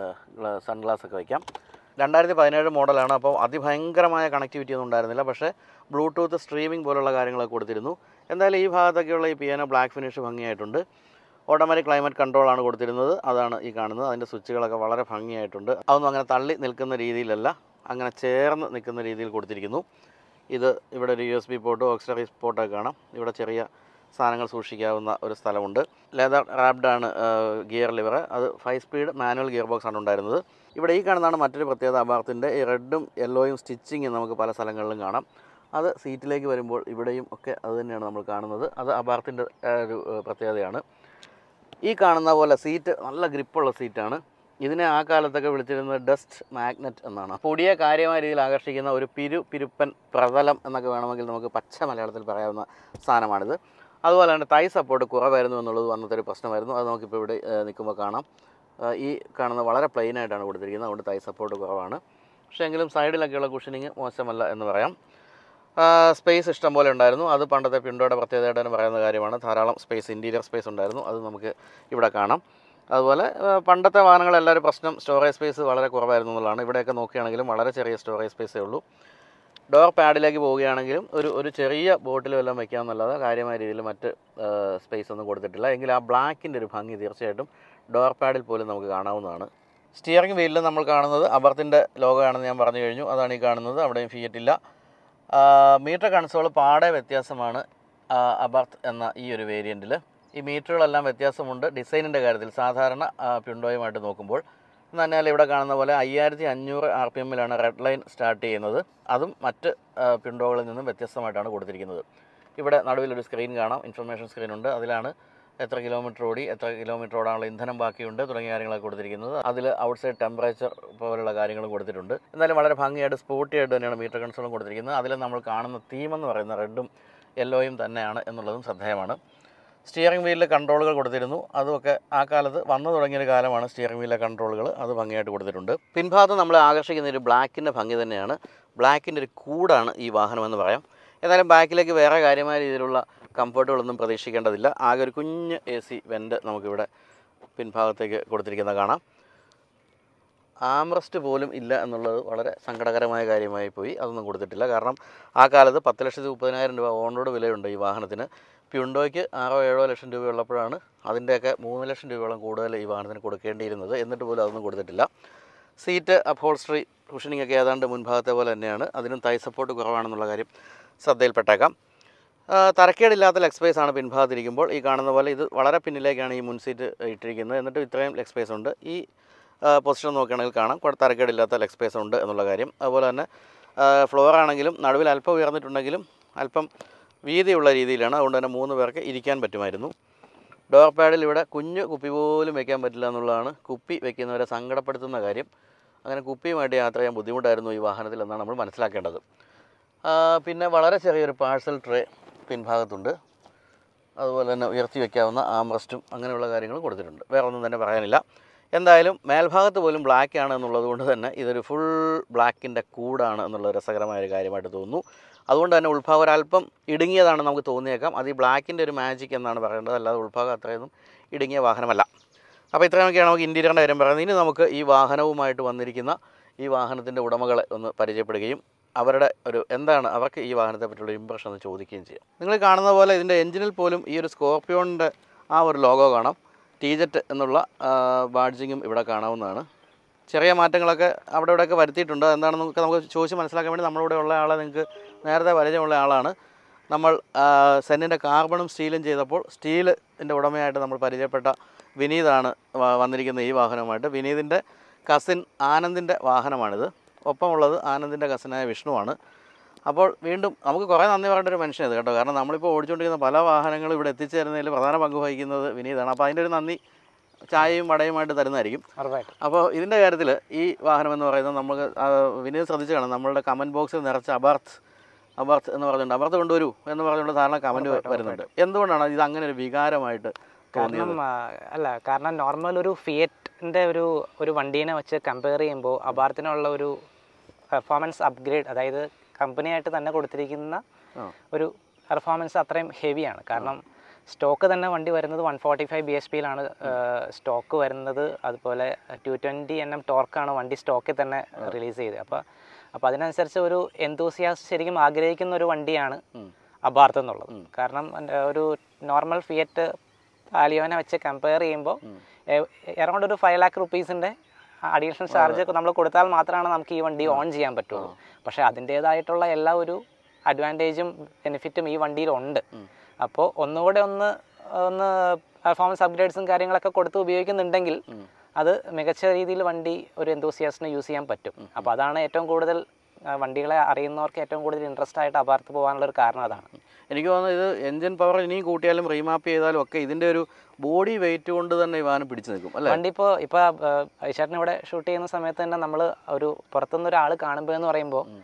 സൺഗ്ലാസ് ഒക്കെ വയ്ക്കാം. രണ്ടായിരത്തി പതിനേഴ് മോഡലാണ്. അപ്പോൾ അതിഭയങ്കരമായ കണക്ടിവിറ്റി ഒന്നും ഉണ്ടായിരുന്നില്ല. പക്ഷേ ബ്ലൂടൂത്ത് സ്ട്രീമിംഗ് പോലുള്ള കാര്യങ്ങളൊക്കെ കൊടുത്തിരുന്നു. എന്തായാലും ഈ ഭാഗത്തൊക്കെയുള്ള ഈ പിയാനോ ബ്ലാക്ക് ഫിനിഷ് ഭംഗിയായിട്ടുണ്ട്. ഓട്ടോമാറ്റിക് ക്ലൈമറ്റ് കൺട്രോളാണ് കൊടുത്തിരുന്നത്. അതാണ് ഈ കാണുന്നത്. അതിൻ്റെ സ്വിച്ചുകളൊക്കെ വളരെ ഭംഗിയായിട്ടുണ്ട്. അതൊന്നും അങ്ങനെ തള്ളി നിൽക്കുന്ന രീതിയിലല്ല, അങ്ങനെ ചേർന്ന് നിൽക്കുന്ന രീതിയിൽ കൊടുത്തിരിക്കുന്നു. ഇത് ഇവിടെ ഒരു യു എസ് ബി പോർട്ടും ഓക്സിലറി പോർട്ടൊക്കെ കാണാം. ഇവിടെ ചെറിയ സാധനങ്ങൾ സൂക്ഷിക്കാവുന്ന ഒരു സ്ഥലമുണ്ട്. ലെതർ റാപ്ഡാണ് ഗിയർ ലിവർ. അത് five speed manual gear box ആണ് ഉണ്ടായിരുന്നത്. ഇവിടെ ഈ കാണുന്നതാണ് മറ്റൊരു പ്രത്യേകത അബാർത്തിൻ്റെ. ഈ റെഡും യെല്ലോയും സ്റ്റിച്ചിങ് നമുക്ക് പല സ്ഥലങ്ങളിലും കാണാം. അത് സീറ്റിലേക്ക് വരുമ്പോൾ ഇവിടെയും ഒക്കെ അത് തന്നെയാണ് നമ്മൾ കാണുന്നത്. അത് അബാർത്തിൻ്റെ ഒരു പ്രത്യേകതയാണ്. ഈ കാണുന്ന പോലെ സീറ്റ് നല്ല ഗ്രിപ്പുള്ള സീറ്റാണ്. ഇതിനെ ആ കാലത്തൊക്കെ വിളിച്ചിരുന്നത് ഡസ്റ്റ് മാഗ്നറ്റ് എന്നാണ്. പൊടിയെ കാര്യമായ രീതിയിൽ ആകർഷിക്കുന്ന ഒരു പിരു പിരുപ്പൻ പ്രതലം എന്നൊക്കെ വേണമെങ്കിൽ നമുക്ക് പച്ച മലയാളത്തിൽ പറയാവുന്ന സാധനമാണിത്. അതുപോലെ തന്നെ തൈ സപ്പോർട്ട് കുറവായിരുന്നു എന്നുള്ളത് വന്നത്തെ ഒരു പ്രശ്നമായിരുന്നു. അത് നമുക്കിപ്പോൾ ഇവിടെ നിൽക്കുമ്പോൾ കാണാം. ഈ കാണുന്നത് വളരെ പ്ലെയിനായിട്ടാണ് കൊടുത്തിരിക്കുന്നത്. അതുകൊണ്ട് തൈ സപ്പോർട്ട് കുറവാണ്. പക്ഷേ എങ്കിലും സൈഡിലൊക്കെയുള്ള കുഷനിങ് മോശമല്ല എന്ന് പറയാം. സ്പേസ് ഇഷ്ടം പോലെ ഉണ്ടായിരുന്നു. അത് പണ്ടത്തെ പിണ്ടോയുടെ പ്രത്യേകതയായിട്ട് തന്നെ പറയുന്ന കാര്യമാണ്. ധാരാളം സ്പേസ്, ഇൻറ്റീരിയർ സ്പേസ് ഉണ്ടായിരുന്നു. അത് നമുക്ക് ഇവിടെ കാണാം. അതുപോലെ പണ്ടത്തെ വാഹനങ്ങളെല്ലാവരും പ്രശ്നം സ്റ്റോറേജ് സ്പേസ് വളരെ കുറവായിരുന്നു എന്നുള്ളതാണ്. ഇവിടെയൊക്കെ നോക്കുകയാണെങ്കിലും വളരെ ചെറിയ സ്റ്റോറേജ് സ്പേസേ ഉള്ളൂ. ഡോർ പാഡിലേക്ക് പോവുകയാണെങ്കിലും ഒരു ഒരു ചെറിയ ബോട്ടിലും എല്ലാം വയ്ക്കാമെന്നല്ലാതെ കാര്യമായ രീതിയിൽ മറ്റ് സ്പേസ് ഒന്നും കൊടുത്തിട്ടില്ല. എങ്കിൽ ആ ബ്ലാക്കിൻ്റെ ഒരു ഭംഗി തീർച്ചയായിട്ടും ഡോർ പാഡിൽ പോലും നമുക്ക് കാണാവുന്നതാണ്. സ്റ്റിയറിംഗ് വീലിൽ നമ്മൾ കാണുന്നത് അബർത്തിൻ്റെ ലോഗോ ആണെന്ന് ഞാൻ പറഞ്ഞു കഴിഞ്ഞു. അതാണ് ഈ കാണുന്നത്. അവിടെയും ഫിയറ്റ് ഇല്ല. മീറ്റർ കൺസോൾ പാടെ വ്യത്യാസമാണ് അബർത്ത് എന്ന ഈ ഒരു വേരിയൻറ്റിൽ. ഈ മീറ്ററുകളെല്ലാം വ്യത്യാസമുണ്ട് ഡിസൈനിൻ്റെ കാര്യത്തിൽ സാധാരണ പ്യുണ്ടോയുമായിട്ട് നോക്കുമ്പോൾ. എന്ന് പറഞ്ഞാൽ ഇവിടെ കാണുന്ന പോലെ അയ്യായിരത്തി അഞ്ഞൂറ് ആർ പി എമ്മിലാണ് റെഡ് ലൈൻ സ്റ്റാർട്ട് ചെയ്യുന്നത്. അതും മറ്റ് പ്യുണ്ടോകളിൽ നിന്നും വ്യത്യസ്തമായിട്ടാണ് കൊടുത്തിരിക്കുന്നത്. ഇവിടെ നടുവിലൊരു സ്ക്രീൻ കാണാം, ഇൻഫർമേഷൻ സ്ക്രീനുണ്ട്. അതിലാണ് എത്ര കിലോമീറ്റർ ഓടി, എത്ര കിലോമീറ്റർ ഓടാനുള്ള ഇന്ധനം ബാക്കിയുണ്ട് തുടങ്ങിയ കാര്യങ്ങളൊക്കെ കൊടുത്തിരിക്കുന്നത്. അതിൽ ഔട്ട്സൈഡ് ടെമ്പറേച്ചർ പോലുള്ള കാര്യങ്ങളും കൊടുത്തിട്ടുണ്ട്. എന്നാലും വളരെ ഭംഗിയായിട്ട് സ്പോർട്ടി ആയിട്ട് തന്നെയാണ് മീറ്റർ കൺസോളും കൊടുത്തിരിക്കുന്നത്. അതിൽ നമ്മൾ കാണുന്ന തീമെന്ന് പറയുന്ന റെഡും യെല്ലോയും തന്നെയാണ് എന്നുള്ളതും ശ്രദ്ധേയമാണ്. സ്റ്റിയറിംഗ് വീലിൽ കൺട്രോളുകൾ കൊടുത്തിരുന്നു. അതുമൊക്കെ ആ കാലത്ത് വന്നു തുടങ്ങിയൊരു കാലമാണ് സ്റ്റിയറിംഗ് വീലിലെ കൺട്രോളുകൾ. അത് ഭംഗിയായിട്ട് കൊടുത്തിട്ടുണ്ട്. പിൻഭാഗത്ത് നമ്മളെ ആകർഷിക്കുന്ന ഒരു ബ്ലാക്കിൻ്റെ ഭംഗി തന്നെയാണ്. ബ്ലാക്കിൻ്റെ ഒരു കൂടാണ് ഈ വാഹനമെന്ന് പറയാം. എന്നാലും ബാക്കിലേക്ക് വേറെ കാര്യമായ രീതിയിലുള്ള കംഫർട്ടുകളൊന്നും പ്രതീക്ഷിക്കേണ്ടതില്ല. ആകെ ഒരു കുഞ്ഞ് എ സി വെൻ്റ് നമുക്കിവിടെ പിൻഭാഗത്തേക്ക് കൊടുത്തിരിക്കുന്നത് കാണാം. ആംറസ്റ്റ് പോലും ഇല്ല എന്നുള്ളത് വളരെ സങ്കടകരമായ കാര്യമായി പോയി. അതൊന്നും കൊടുത്തിട്ടില്ല. കാരണം ആ കാലത്ത് പത്ത് ലക്ഷത്തി മുപ്പതിനായിരം രൂപ ഓൺ റോഡ് വിലയുണ്ട് ഈ വാഹനത്തിന്. പ്യുണ്ടോയ്ക്ക് ആറോ ഏഴോ ലക്ഷം രൂപ ഉള്ളപ്പോഴാണ് അതിൻ്റെയൊക്കെ മൂന്ന് ലക്ഷം രൂപയോളം കൂടുതൽ ഈ വാഹനത്തിന് കൊടുക്കേണ്ടിയിരുന്നത്. എന്നിട്ട് പോലും അതൊന്നും കൊടുത്തിട്ടില്ല. സീറ്റ്, അപ്ഹോൾസ്റ്ററി, കുഷനിങ് ഒക്കെ ഏതാണ്ട് മുൻഭാഗത്തെ പോലെ തന്നെയാണ്. അതിനും തൈ സപ്പോർട്ട് കുറവാണെന്നുള്ള കാര്യം ശ്രദ്ധയിൽപ്പെട്ടേക്കാം. തരക്കേടില്ലാത്ത ലെഗ് സ്പേസ് ആണ് പിൻഭാഗത്തിരിക്കുമ്പോൾ. ഈ കാണുന്ന പോലെ ഇത് വളരെ പിന്നിലേക്കാണ് ഈ മുൻ സീറ്റ് ഇട്ടിരിക്കുന്നത്. എന്നിട്ട് ഇത്രയും ലെഗ് സ്പേസ് ഉണ്ട്. ഈ പൊസിഷൻ നോക്കുകയാണെങ്കിൽ കാണാം തരക്കേടില്ലാത്ത ലെഗ് സ്പേസ് ഉണ്ട് എന്നുള്ള കാര്യം. അതുപോലെ തന്നെ ഫ്ലോർ ആണെങ്കിലും നടുവിൽ അല്പം ഉയർന്നിട്ടുണ്ടെങ്കിലും അല്പം വീതിയുള്ള രീതിയിലാണ്. അതുകൊണ്ട് തന്നെ മൂന്ന് പേർക്ക് ഇരിക്കാൻ പറ്റുമായിരുന്നു. ഡോർ പാഡിൽ ഇവിടെ കുഞ്ഞു കുപ്പി പോലും വയ്ക്കാൻ പറ്റില്ല എന്നുള്ളതാണ് കുപ്പി വയ്ക്കുന്നവരെ സങ്കടപ്പെടുത്തുന്ന കാര്യം. അങ്ങനെ കുപ്പിയുമായിട്ട് യാത്ര ചെയ്യാൻ ബുദ്ധിമുട്ടായിരുന്നു ഈ വാഹനത്തിൽ എന്നാണ് നമ്മൾ മനസ്സിലാക്കേണ്ടത്. പിന്നെ വളരെ ചെറിയൊരു പാഴ്സൽ ട്രേ പിൻഭാഗത്തുണ്ട്. അതുപോലെ തന്നെ ഉയർത്തി വയ്ക്കാവുന്ന ആംറസ്റ്റും അങ്ങനെയുള്ള കാര്യങ്ങളും കൊടുത്തിട്ടുണ്ട്. വേറെ ഒന്നും തന്നെ പറയാനില്ല. എന്തായാലും മേൽഭാഗത്ത് പോലും ബ്ലാക്ക് ആണ് എന്നുള്ളത് കൊണ്ട് തന്നെ ഇതൊരു ഫുൾ ബ്ലാക്കിൻ്റെ കൂടാണ് എന്നുള്ളത് രസകരമായൊരു കാര്യമായിട്ട് തോന്നുന്നു. അതുകൊണ്ട് തന്നെ ഉൾഭാഗം ഒരല്പം ഇടുങ്ങിയതാണ് നമുക്ക് തോന്നിയേക്കാം. അത് ഈ ബ്ലാക്കിൻ്റെ ഒരു മാജിക് എന്നാണ് പറയേണ്ടത്. അല്ലാതെ ഉൾഭാഗം അത്രയൊന്നും ഇടുങ്ങിയ വാഹനമല്ല. അപ്പോൾ ഇത്രയൊക്കെയാണ് നമുക്ക് ഇൻറ്റീരിയറിൻ്റെ കാര്യം പറയുന്നത്. ഇനി നമുക്ക് ഈ വാഹനവുമായിട്ട് വന്നിരിക്കുന്ന ഈ വാഹനത്തിൻ്റെ ഉടമകളെ ഒന്ന് പരിചയപ്പെടുകയും അവരുടെ ഒരു എന്താണ് അവർക്ക് ഈ വാഹനത്തെ പറ്റിയുള്ള ഇമ്പ്രഷൻ എന്ന് ചോദിക്കുകയും ചെയ്യാം. നിങ്ങൾ കാണുന്ന പോലെ ഇതിൻ്റെ എഞ്ചിനിൽ പോലും ഈ ഒരു സ്കോർപ്പിയോണിൻ്റെ ആ ഒരു ലോഗോ കാണാം. ടീജറ്റ് എന്നുള്ള ബാഡ്ജിങ്ങും ഇവിടെ കാണാവുന്നതാണ്. ചെറിയ മാറ്റങ്ങളൊക്കെ അവിടെ ഇവിടെയൊക്കെ വരുത്തിയിട്ടുണ്ട്. എന്താണെന്ന് നമുക്ക് നമുക്ക് ചോദിച്ച് മനസ്സിലാക്കാൻ വേണ്ടി നമ്മളിവിടെ ഉള്ള ആളെ നിങ്ങൾക്ക് നേരത്തെ പരിചയമുള്ള ആളാണ്. നമ്മൾ സെന്നിൻ്റെ കാർബണും സ്റ്റീലും ചെയ്തപ്പോൾ സ്റ്റീലിൻ്റെ ഉടമയായിട്ട് നമ്മൾ പരിചയപ്പെട്ട വിനീതാണ് വന്നിരിക്കുന്ന ഈ വാഹനവുമായിട്ട്. വിനീതിൻ്റെ കസിൻ ആനന്ദിൻ്റെ വാഹനമാണിത്. ഒപ്പമുള്ളത് ആനന്ദിൻ്റെ കസിനായ വിഷ്ണുവാണ്. അപ്പോൾ വീണ്ടും നമുക്ക് കുറേ നന്ദി പറയേണ്ട ഒരു മനുഷ്യനത് കേട്ടോ. കാരണം നമ്മളിപ്പോൾ ഓടിച്ചുകൊണ്ടിരിക്കുന്ന പല വാഹനങ്ങളും ഇവിടെ എത്തിച്ചേരുന്നതിൽ പ്രധാന പങ്ക് വഹിക്കുന്നത് വിനീതാണ്. അപ്പോൾ അതിൻ്റെ ഒരു നന്ദി ചായയും വടയുമായിട്ട് തരുന്നതായിരിക്കും. അപ്പോൾ ഇതിൻ്റെ കാര്യത്തിൽ ഈ വാഹനം എന്ന് പറയുന്നത് നമുക്ക് വിനീത് ശ്രദ്ധിച്ച് കാണാം. നമ്മളുടെ കമൻറ്റ് ബോക്സിൽ നിറച്ച് അബാർത്ത് അബാർത്ത് എന്ന് പറഞ്ഞുകൊണ്ട് അബാർത്ത് കൊണ്ടുവരൂ എന്ന് പറഞ്ഞുകൊണ്ട് ധാരാളം കമൻറ്റ് വരുന്നുണ്ട്. എന്തുകൊണ്ടാണ് ഇത് അങ്ങനെ ഒരു വികാരമായിട്ട് തോന്നിയത്? അല്ല, കാരണം നോർമൽ ഒരു ഫിയറ്റിൻ്റെ ഒരു ഒരു വണ്ടീനെ വെച്ച് കമ്പയർ ചെയ്യുമ്പോൾ അബാർത്തിനുള്ള ഒരു പെർഫോമൻസ് അപ്ഗ്രേഡ്, അതായത് കമ്പനിയായിട്ട് തന്നെ കൊടുത്തിരിക്കുന്ന ഒരു പെർഫോമൻസ് അത്രയും ഹെവിയാണ്. കാരണം സ്റ്റോക്ക് തന്നെ വണ്ടി വരുന്നത് one forty five B H പിയിലാണ് സ്റ്റോക്ക് വരുന്നത്. അതുപോലെ ടു ട്വൻറ്റി എൻ എം ടോർക്കാണ് വണ്ടി സ്റ്റോക്കിൽ തന്നെ റിലീസ് ചെയ്തത്. അപ്പോൾ അപ്പോൾ അതിനനുസരിച്ച് ഒരു എന്തൂസിയാസ്റ്റ് ശരിക്കും ആഗ്രഹിക്കുന്ന ഒരു വണ്ടിയാണ് അബാർത്ത് എന്നുള്ളത്. കാരണം ഒരു നോർമൽ ഫിയറ്റ് പാലിയോനെ വെച്ച് കമ്പയർ ചെയ്യുമ്പോൾ അറൗണ്ട് ഒരു ഫൈവ് ലാക്ക് റുപ്പീസിൻ്റെ അഡീഷണൽ ചാർജ് നമ്മൾ കൊടുത്താൽ മാത്രമാണ് നമുക്ക് ഈ വണ്ടി ഓൺ ചെയ്യാൻ പറ്റുള്ളൂ. പക്ഷേ അതിൻ്റേതായിട്ടുള്ള എല്ലാ ഒരു അഡ്വാൻറ്റേജും ബെനിഫിറ്റും ഈ വണ്ടിയിലുണ്ട്. അപ്പോൾ ഒന്നുകൂടെ ഒന്ന് ഒന്ന് പെർഫോമൻസ് അപ്ഗ്രേഡ്സും കാര്യങ്ങളൊക്കെ കൊടുത്ത് ഉപയോഗിക്കുന്നുണ്ടെങ്കിൽ അത് മികച്ച രീതിയിൽ വണ്ടി ഒരു എന്തൂസിയാസ്റ്റിന് യൂസ് ചെയ്യാൻ പറ്റും. അപ്പോൾ അതാണ് ഏറ്റവും കൂടുതൽ വണ്ടികളെ അറിയുന്നവർക്ക് ഏറ്റവും കൂടുതൽ ഇൻട്രസ്റ്റ് ആയിട്ട് അബാർത്ത് പോകാനുള്ള ഒരു കാരണം അതാണ്. എനിക്ക് തോന്നുന്നത് ഇത് എൻജിൻ പവർ ഇനിയും കൂട്ടിയാലും റീമാപ്പ് ചെയ്താലും ഒക്കെ ഇതിൻ്റെ ഒരു ബോഡി വെയിറ്റ് കൊണ്ട് തന്നെ ഈ വാഹനം പിടിച്ചു നിൽക്കും അല്ലേ? വണ്ടി ഇപ്പോൾ ഇപ്പോൾ ചേട്ടൻ ഇവിടെ ഷൂട്ട് ചെയ്യുന്ന സമയത്ത് തന്നെ നമ്മൾ ഒരു പുറത്തുനിന്ന് ഒരാൾ കാണുമ്പോൾ എന്ന് പറയുമ്പോൾ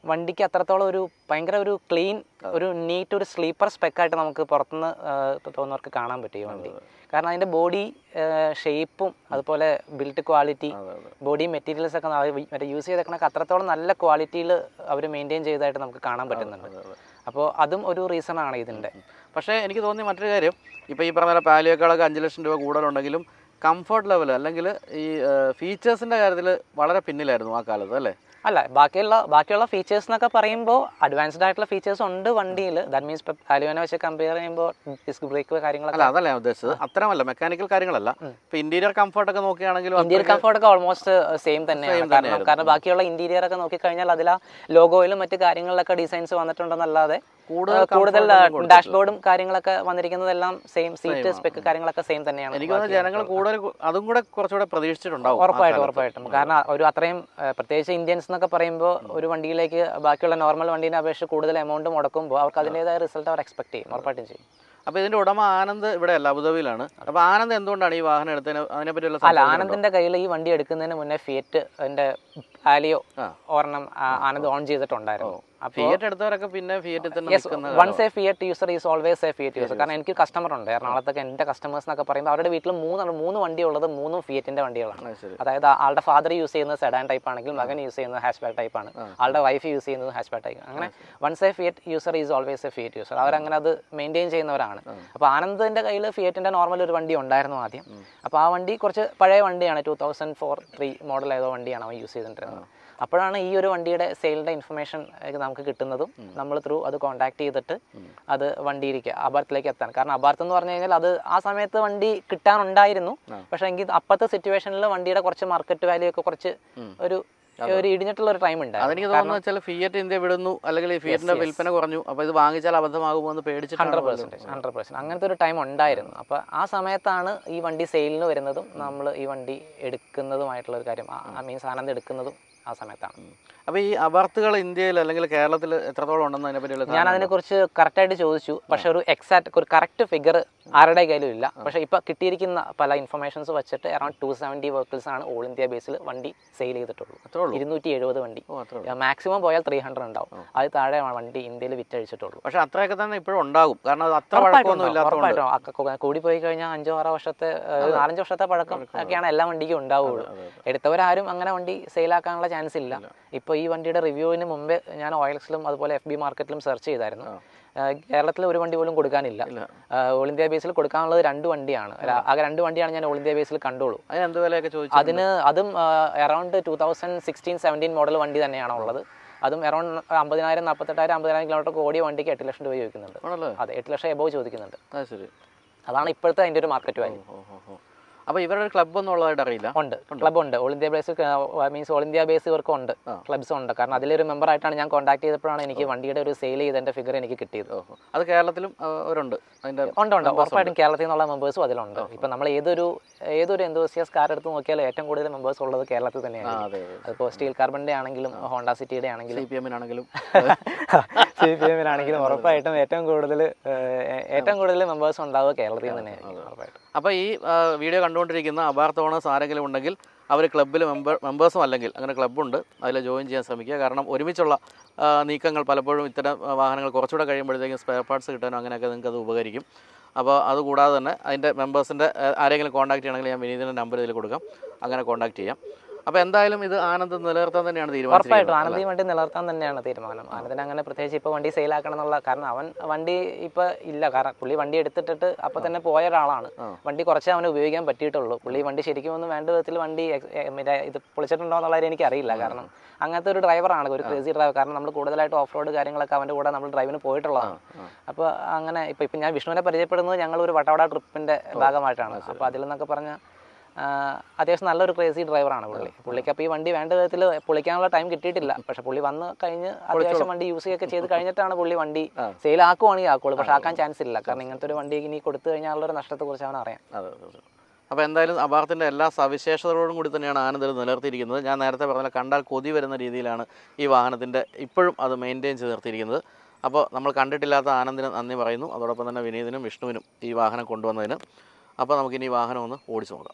വണ്ടിക്ക് അത്രത്തോളം ഒരു ഭയങ്കര ഒരു ക്ലീൻ ഒരു നീറ്റ് ഒരു സ്ലീപ്പർ സ്പെക്കായിട്ട് നമുക്ക് പുറത്തുനിന്ന് തോന്നുന്നവർക്ക് കാണാൻ പറ്റും ഈ വണ്ടി. കാരണം അതിൻ്റെ ബോഡി ഷേപ്പും അതുപോലെ ബിൽറ്റ് ക്വാളിറ്റി ബോഡി മെറ്റീരിയൽസ് ഒക്കെ മറ്റേ യൂസ് ചെയ്തേക്കണൊക്കെ അത്രത്തോളം നല്ല ക്വാളിറ്റിയിൽ അവർ മെയിൻറ്റെയിൻ ചെയ്തതായിട്ട് നമുക്ക് കാണാൻ പറ്റുന്നുണ്ട്. അപ്പോൾ അതും ഒരു റീസൺ ആണ് ഇതിൻ്റെ. പക്ഷേ എനിക്ക് തോന്നി മറ്റൊരു കാര്യം, ഇപ്പോൾ ഈ പറഞ്ഞ പാലിയേക്കാളൊക്കെ അഞ്ച് ലക്ഷം രൂപ കൂടുതലുണ്ടെങ്കിലും കംഫർട്ട് ലെവൽ അല്ലെങ്കിൽ ഈ ഫീച്ചേഴ്സിൻ്റെ കാര്യത്തിൽ വളരെ പിന്നിലായിരുന്നു ആ കാലത്ത് അല്ലേ? അല്ല, ബാക്കിയുള്ള ബാക്കിയുള്ള ഫീച്ചേഴ്സ് എന്നൊക്കെ പറയുമ്പോൾ അഡ്വാൻസ്ഡ് ആയിട്ടുള്ള ഫീച്ചേഴ്സ് ഉണ്ട് വണ്ടിയിൽ. ദാറ്റ് മീൻസ് ഇപ്പോൾ പാലിയോനെ വെച്ച് കമ്പയർ ചെയ്യുമ്പോൾ ഡിസ്ക് ബ്രേക്ക് കാര്യങ്ങളൊക്കെ അല്ല, അതല്ല ഞാൻ ഉദ്ദേശിച്ചത്. അത്തരമല്ല, മെക്കാനിക്കൽ കാര്യങ്ങളല്ല. ഇപ്പോൾ ഇന്റീരിയർ കംഫർട്ട് ഒക്കെ നോക്കുകയാണെങ്കിലും ഇന്റീരിയർ കംഫർട്ട് ഒക്കെ ഓൾമോസ്റ്റ് സെയിം തന്നെയാണ്. കാരണം കാരണം ബാക്കിയുള്ള ഇന്റീരിയർ ഒക്കെ നോക്കിക്കഴിഞ്ഞാൽ അതിൽ ആ ലോഗോയിലും മറ്റു കാര്യങ്ങളിലൊക്കെ ഡിസൈൻസ് വന്നിട്ടുണ്ടെന്നല്ലാതെ കൂടുതൽ ഡാഷ്ബോർഡും കാര്യങ്ങളൊക്കെ വന്നിരിക്കുന്നതെല്ലാം സെയിം, സീറ്റ് സ്പെക്ക് കാര്യങ്ങളൊക്കെ സെയിം തന്നെയാണ്. എനിക്ക് തോന്നുന്നു ജനങ്ങൾ കൂടുതൽ അതും കൂടെ കുറച്ചുകൂടെ പ്രതീക്ഷിച്ചിട്ടുണ്ടാവും. ഉറപ്പായിട്ടും ഉറപ്പായിട്ടും കാരണം ഒരു അത്രയും പ്രത്യേകിച്ച് ഇന്ത്യൻസ് എന്നൊക്കെ പറയുമ്പോൾ ഒരു വണ്ടിയിലേക്ക് ബാക്കിയുള്ള നോർമൽ വണ്ടീനെ അപേക്ഷിച്ച് കൂടുതൽ എമൗണ്ട് മുടക്കുമ്പോൾ അവർക്ക് അതിൻ്റെതായ റിസൾട്ട് അവർ എക്സ്പെക്ട് ചെയ്യും, ഉറപ്പായിട്ടും ചെയ്യും. അപ്പോൾ ഇതിന്റെ ഉടമ ആനന്ദ് ഇവിടെ അല്ല, അബുദാബിയിലാണ്. അപ്പോൾ ആനന്ദ് എന്തുകൊണ്ടാണ് ഈ വാഹനം എടുത്തതിന് അതിനെ പറ്റിയുള്ള അല്ല ആനന്ദിന്റെ കയ്യിൽ ഈ വണ്ടി എടുക്കുന്നതിന് മുന്നേ ഫിയറ്റ് അതിന്റെ ആലിയോ ഒരെണ്ണം ആനന്ദ് ഓൺ ചെയ്തിട്ടുണ്ടായിരുന്നു. ഫിയറ്റ് എടുത്തവരൊക്കെ പിന്നെ ഫിയറ്റ് തന്നെ once a Fiat user is always a Fiat user. കാരണം എനിക്ക് കസ്റ്റമർ ഉണ്ട് എറണാകുളത്തൊക്കെ. എൻ്റെ കസ്റ്റമേഴ്സ് എന്നൊക്കെ പറയുമ്പോൾ അവരുടെ വീട്ടിൽ മൂന്ന് മൂന്ന് വണ്ടി ഉള്ളത് മൂന്നും ഫിയറ്റിന്റെ വണ്ടികളാണ്. അതായത് ആളുടെ ഫാദർ യൂസ് ചെയ്യുന്നത് സെഡാൻ ടൈപ്പ് ആണെങ്കിൽ മകൻ യൂസ് ചെയ്യുന്നത് ഹാഷ് ബാക്ക് ടൈപ്പ് ആണ്, ആളുടെ വൈഫ് യൂസ് ചെയ്യുന്നത് ഹാഷ് ബാക്ക് ടൈപ്പ്. അങ്ങനെ once a Fiat user is always a Fiat user. അവരങ്ങനെ അത് മെയിൻറ്റെയിൻ ചെയ്യുന്നവരാണ്. അപ്പോൾ ആനന്ദിന്റെ കയ്യിൽ ഫിയറ്റിന്റെ നോർമൽ ഒരു വണ്ടി ഉണ്ടായിരുന്നു ആദ്യം. അപ്പോൾ ആ വണ്ടി കുറച്ച് പഴയ വണ്ടിയാണ്, two thousand four three model ഏതോ വണ്ടിയാണ് അവൻ യൂസ് ചെയ്തിട്ടുണ്ടായിരുന്നത്. അപ്പോഴാണ് ഈ ഒരു വണ്ടിയുടെ സെയിലിൻ്റെ ഇൻഫർമേഷൻ നമുക്ക് കിട്ടുന്നതും നമ്മൾ ത്രൂ അത് കോൺടാക്ട് ചെയ്തിട്ട് അത് വണ്ടിയിലേക്ക് അബാർത്തിലേക്ക് എത്താൻ. കാരണം അബാർത്ത് എന്ന് പറഞ്ഞു കഴിഞ്ഞാൽ അത് ആ സമയത്ത് വണ്ടി കിട്ടാനുണ്ടായിരുന്നു. പക്ഷേ എങ്കിൽ അപ്പോഴത്തെ സിറ്റുവേഷനിൽ വണ്ടിയുടെ കുറച്ച് മാർക്കറ്റ് വാല്യൂ ഒക്കെ കുറച്ച് ഒരു ഒരു ഇടിഞ്ഞിട്ടുള്ള ഒരു ടൈം ഉണ്ട്. അതെനിക്ക് തോന്നുന്നത് ഫിയറ്റ് ഇന്ത്യ വിടുന്നു അല്ലെങ്കിൽ ഫിയറ്റിന്റെ വിൽപ്പന കുറഞ്ഞു, അപ്പോൾ ഇത് വാങ്ങിച്ചാൽ അബദ്ധമാകുമോ എന്ന് പേടിച്ചിട്ട് ഹൺഡ്രഡ് പെർസെൻറ്റേജ് ഹൺഡ്രഡ് പെർസെൻറ്റ് അങ്ങനത്തെ ഒരു ടൈം ഉണ്ടായിരുന്നു. അപ്പോൾ ആ സമയത്താണ് ഈ വണ്ടി സെയിലിന് വരുന്നതും നമ്മൾ ഈ വണ്ടി എടുക്കുന്നതുമായിട്ടുള്ള ഒരു കാര്യം. മീൻസ് ആനന്ദ് എടുക്കുന്നതും ആ സമയത്താണ്. അപ്പോൾ ഈ അബാർത്തുകൾ ഇന്ത്യയിൽ അല്ലെങ്കിൽ കേരളത്തിൽ എത്രത്തോളം ഉണ്ടെന്ന് അതിനെ പറ്റിയുള്ള ഞാൻ അതിനെക്കുറിച്ച് കറക്റ്റായിട്ട് ചോദിച്ചു. പക്ഷെ ഒരു എക്സാക്ട് ഒരു കറക്റ്റ് ഫിഗർ ആരുടെ കയ്യിലും ഇല്ല. പക്ഷേ ഇപ്പോൾ കിട്ടിയിരിക്കുന്ന പല ഇൻഫർമേഷൻസ് വെച്ചിട്ട് അറൌണ്ട് ടു സെവൻറ്റി വെഹിക്കിൾസ് ആണ് ഓൾ ഇന്ത്യ ബേസിൽ വണ്ടി സെയിൽ ചെയ്തിട്ടുള്ളൂ. ഇരുന്നൂറ്റി എഴുപത് വണ്ടി മാക്സിമം പോയാൽ ത്രീ ഹൺഡ്രഡ് ഉണ്ടാവും. അത് താഴെ വണ്ടി ഇന്ത്യയിൽ വിറ്റഴിച്ചിട്ടുള്ളൂ. പക്ഷേ അത്രയൊക്കെ തന്നെ ഇപ്പോഴും ഉണ്ടാകും. കാരണം അത് അത്ര പഴക്കമൊന്നുമില്ല. കൂടി പോയി കഴിഞ്ഞാൽ അഞ്ചോ ആറോ വർഷത്തെ നാലഞ്ച് വർഷത്തെ പഴക്കം ഒക്കെയാണ് എല്ലാ വണ്ടിക്കും ഉണ്ടാവുള്ളൂ. എടുത്തവരാരും അങ്ങനെ വണ്ടി സെയിലാക്കാനുള്ള ചാൻസ് ഇല്ല. ഇപ്പോൾ ഈ വണ്ടിയുടെ റിവ്യൂവിന് മുമ്പേ ഞാൻ ഓയിൽസിലും അതുപോലെ എഫ് ബി മാർക്കറ്റിലും സെർച്ച് ചെയ്തായിരുന്നു. കേരളത്തിൽ ഒരു വണ്ടി പോലും കൊടുക്കാനില്ല. ഓൾ ഇന്ത്യ ബേസിൽ കൊടുക്കാനുള്ളത് രണ്ട് വണ്ടിയാണ്. ആകെ രണ്ട് വണ്ടിയാണ് ഞാൻ ഓൾ ഇന്ത്യ ബേസിൽ കണ്ടുള്ളൂ. അതിന് അതും around two thousand sixteen seventeen model വണ്ടി തന്നെയാണ് ഉള്ളത്. അതും അറൌണ്ട് അമ്പതിനായിരം നാൽപ്പത്തെട്ടായിരം അമ്പതിനായിരം കിലോമീറ്റർ ഓടിയ വണ്ടിക്ക് എട്ട് ലക്ഷം രൂപ ചോദിക്കുന്നുണ്ട്. അതെ, എട്ട് ലക്ഷം എബോവ് ചോദിക്കുന്നുണ്ട്. അതാണ് ഇപ്പോഴത്തെ അതിൻ്റെ ഒരു മാർക്കറ്റ് വാല്യൂ. അപ്പോൾ ഇവരുടെ ക്ലബ് ഒന്നും ഉള്ളതായിട്ട് അറിയില്ല. ഉണ്ട്, ക്ലബ് ഉണ്ട്. All India base means all India base ഇവർക്കും ഉണ്ട്, ക്ലബ്സ് ഉണ്ട്. കാരണം അതിലൊരു മെമ്പർ ആയിട്ടാണ് ഞാൻ കോൺടാക്ട് ചെയ്തപ്പോഴാണ് എനിക്ക് വണ്ടിയുടെ ഒരു സെയിൽ ചെയ്തതിൻ്റെ ഫിഗർ എനിക്ക് കിട്ടിയത്. അത് കേരളത്തിലും അവരുണ്ട്. അതിൻ്റെ ഉണ്ട് ഉണ്ട് ഉറപ്പായിട്ടും കേരളത്തിൽ നിന്നുള്ള മെമ്പേഴ്സും അതിലുണ്ട്. ഇപ്പം നമ്മൾ ഏതൊരു ഏതൊരു എന്തോസിയസ് കാർ എടുത്ത് നോക്കിയാൽ ഏറ്റവും കൂടുതൽ മെമ്പേഴ്സ് ഉള്ളത് കേരളത്തിൽ തന്നെയാണ്. അതിപ്പോൾ സ്റ്റീൽ കാർബണിൻ്റെ ആണെങ്കിലും ഹോണ്ട സിറ്റിയുടെ ആണെങ്കിലും സി പി എമ്മിനാണെങ്കിലും സി പി എമ്മിനാണെങ്കിലും ഉറപ്പായിട്ടും ഏറ്റവും കൂടുതൽ ഏറ്റവും കൂടുതൽ മെമ്പേഴ്സ് ഉണ്ടാവുക കേരളത്തിൽ തന്നെയായിരിക്കും ഉറപ്പായിട്ടും. അപ്പോൾ ഈ വീഡിയോ കണ്ടുകൊണ്ടിരിക്കുന്ന അബാർത്ത് ഓണേഴ്സ് ആരെങ്കിലും ഉണ്ടെങ്കിൽ അവർ ക്ലബ്ബിൽ മെമ്പർ മെമ്പേഴ്സും അല്ലെങ്കിൽ അങ്ങനെ ക്ലബ്ബുണ്ട്, അതിൽ ജോയിൻ ചെയ്യാൻ ശ്രമിക്കുക. കാരണം ഒരുമിച്ചുള്ള നീക്കങ്ങൾ പലപ്പോഴും ഇത്തരം വാഹനങ്ങൾ കുറച്ചുകൂടെ കഴിയുമ്പോഴത്തേക്കും സ്പെയർ പാർട്സ് കിട്ടാനോ അങ്ങനെയൊക്കെ നിങ്ങൾക്ക് അത് ഉപകരിക്കും. അപ്പോൾ അതുകൂടാതെ തന്നെ അതിൻ്റെ മെമ്പേഴ്സിൻ്റെ ആരെങ്കിലും കോൺടാക്ട് ചെയ്യണമെങ്കിൽ ഞാൻ വിനീതിൻ്റെ നമ്പർ ഇതിൽ കൊടുക്കാം, അങ്ങനെ കോൺടാക്ട് ചെയ്യാം. അപ്പോൾ എന്തായാലും ഇത് ആനന്ദ് നിലനിർത്താൻ തന്നെയാണ് തീരുമാനം. ഉറപ്പായിട്ടും ആനന്ദ് വണ്ടി നിലനിർത്താൻ തന്നെയാണ് തീരുമാനം. ആനന്ദിന് അങ്ങനെ പ്രത്യേകിച്ച് ഇപ്പോൾ വണ്ടി സെയിലാക്കണം എന്നുള്ള കാരണം അവൻ വണ്ടി ഇപ്പോൾ ഇല്ല. കാരണം പുള്ളി വണ്ടി എടുത്തിട്ടിട്ട് അപ്പോൾ തന്നെ പോയ ഒരാളാണ്. വണ്ടി കുറച്ചേ അവന് ഉപയോഗിക്കാൻ പറ്റിയിട്ടുള്ളൂ. പുള്ളി വണ്ടി ശരിക്കും ഒന്നും വേണ്ട വിധത്തിൽ വണ്ടി ഇത് പൊളിച്ചിട്ടുണ്ടോ എന്നുള്ളത് എനിക്കറിയില്ല. കാരണം അങ്ങനത്തെ ഒരു ഡ്രൈവറാണ്, ഒരു ക്രേസി ഡ്രൈവർ. കാരണം നമ്മൾ കൂടുതലായിട്ട് ഓഫ് റോഡ് കാര്യങ്ങളൊക്കെ അവൻ്റെ കൂടെ നമ്മൾ ഡ്രൈവിന് പോയിട്ടുള്ളതാണ്. അപ്പോൾ അങ്ങനെ ഇപ്പോൾ ഇപ്പം ഞാൻ വിഷ്ണുവിനെ പരിചയപ്പെടുന്നത് ഞങ്ങൾ ഒരു വട്ടവട ട്രിപ്പിൻ്റെ ഭാഗമായിട്ടാണ്. അപ്പോൾ അതിൽ നിന്നൊക്കെ പറഞ്ഞാൽ അത്യാവശ്യം നല്ലൊരു ക്രേസി ഡ്രൈവറാണ് പുള്ളി. പുള്ളിക്ക് അപ്പോൾ ഈ വണ്ടി വേണ്ട വിധത്തിൽ പൊളിക്കാനുള്ള ടൈം കിട്ടിയിട്ടില്ല. പക്ഷെ പുള്ളി വന്ന് കഴിഞ്ഞ് അത്യാവശ്യം വണ്ടി യൂസ് ചെയ്യുകയൊക്കെ ചെയ്ത് കഴിഞ്ഞിട്ടാണ് പുള്ളി വണ്ടി സെയിൽ ആക്കുവാണെങ്കിൽ ആക്കുള്ളൂ. പക്ഷെ ആക്കാൻ ചാൻസ് ഇല്ല. കാരണം ഇങ്ങനത്തെ ഒരു വണ്ടി ഇനി കൊടുത്തു കഴിഞ്ഞാലുള്ളൊരു നഷ്ടത്തെക്കുറിച്ച് അവൻ അറിയാം. അപ്പോൾ എന്തായാലും അബാർത്തിൻ്റെ എല്ലാ സവിശേഷതകളോടും കൂടി തന്നെയാണ് ആനന്ദ് നിലനിർത്തിയിരിക്കുന്നത്. ഞാൻ നേരത്തെ പറഞ്ഞാൽ കണ്ടാൽ കൊതി വരുന്ന രീതിയിലാണ് ഈ വാഹനത്തിൻ്റെ ഇപ്പോഴും അത് മെയിൻറ്റെയിൻ ചെയ്ത് നിർത്തിയിരിക്കുന്നത്. അപ്പോൾ നമ്മൾ കണ്ടിട്ടില്ലാത്ത ആനന്ദിന് നന്ദി പറയുന്നു. അതോടൊപ്പം തന്നെ വിനീതിനും വിഷ്ണുവിനും ഈ വാഹനം കൊണ്ടുവന്നതിന്. അപ്പോൾ നമുക്കിനി ഈ വാഹനം ഒന്ന് ഓടിച്ചു നോക്കാം.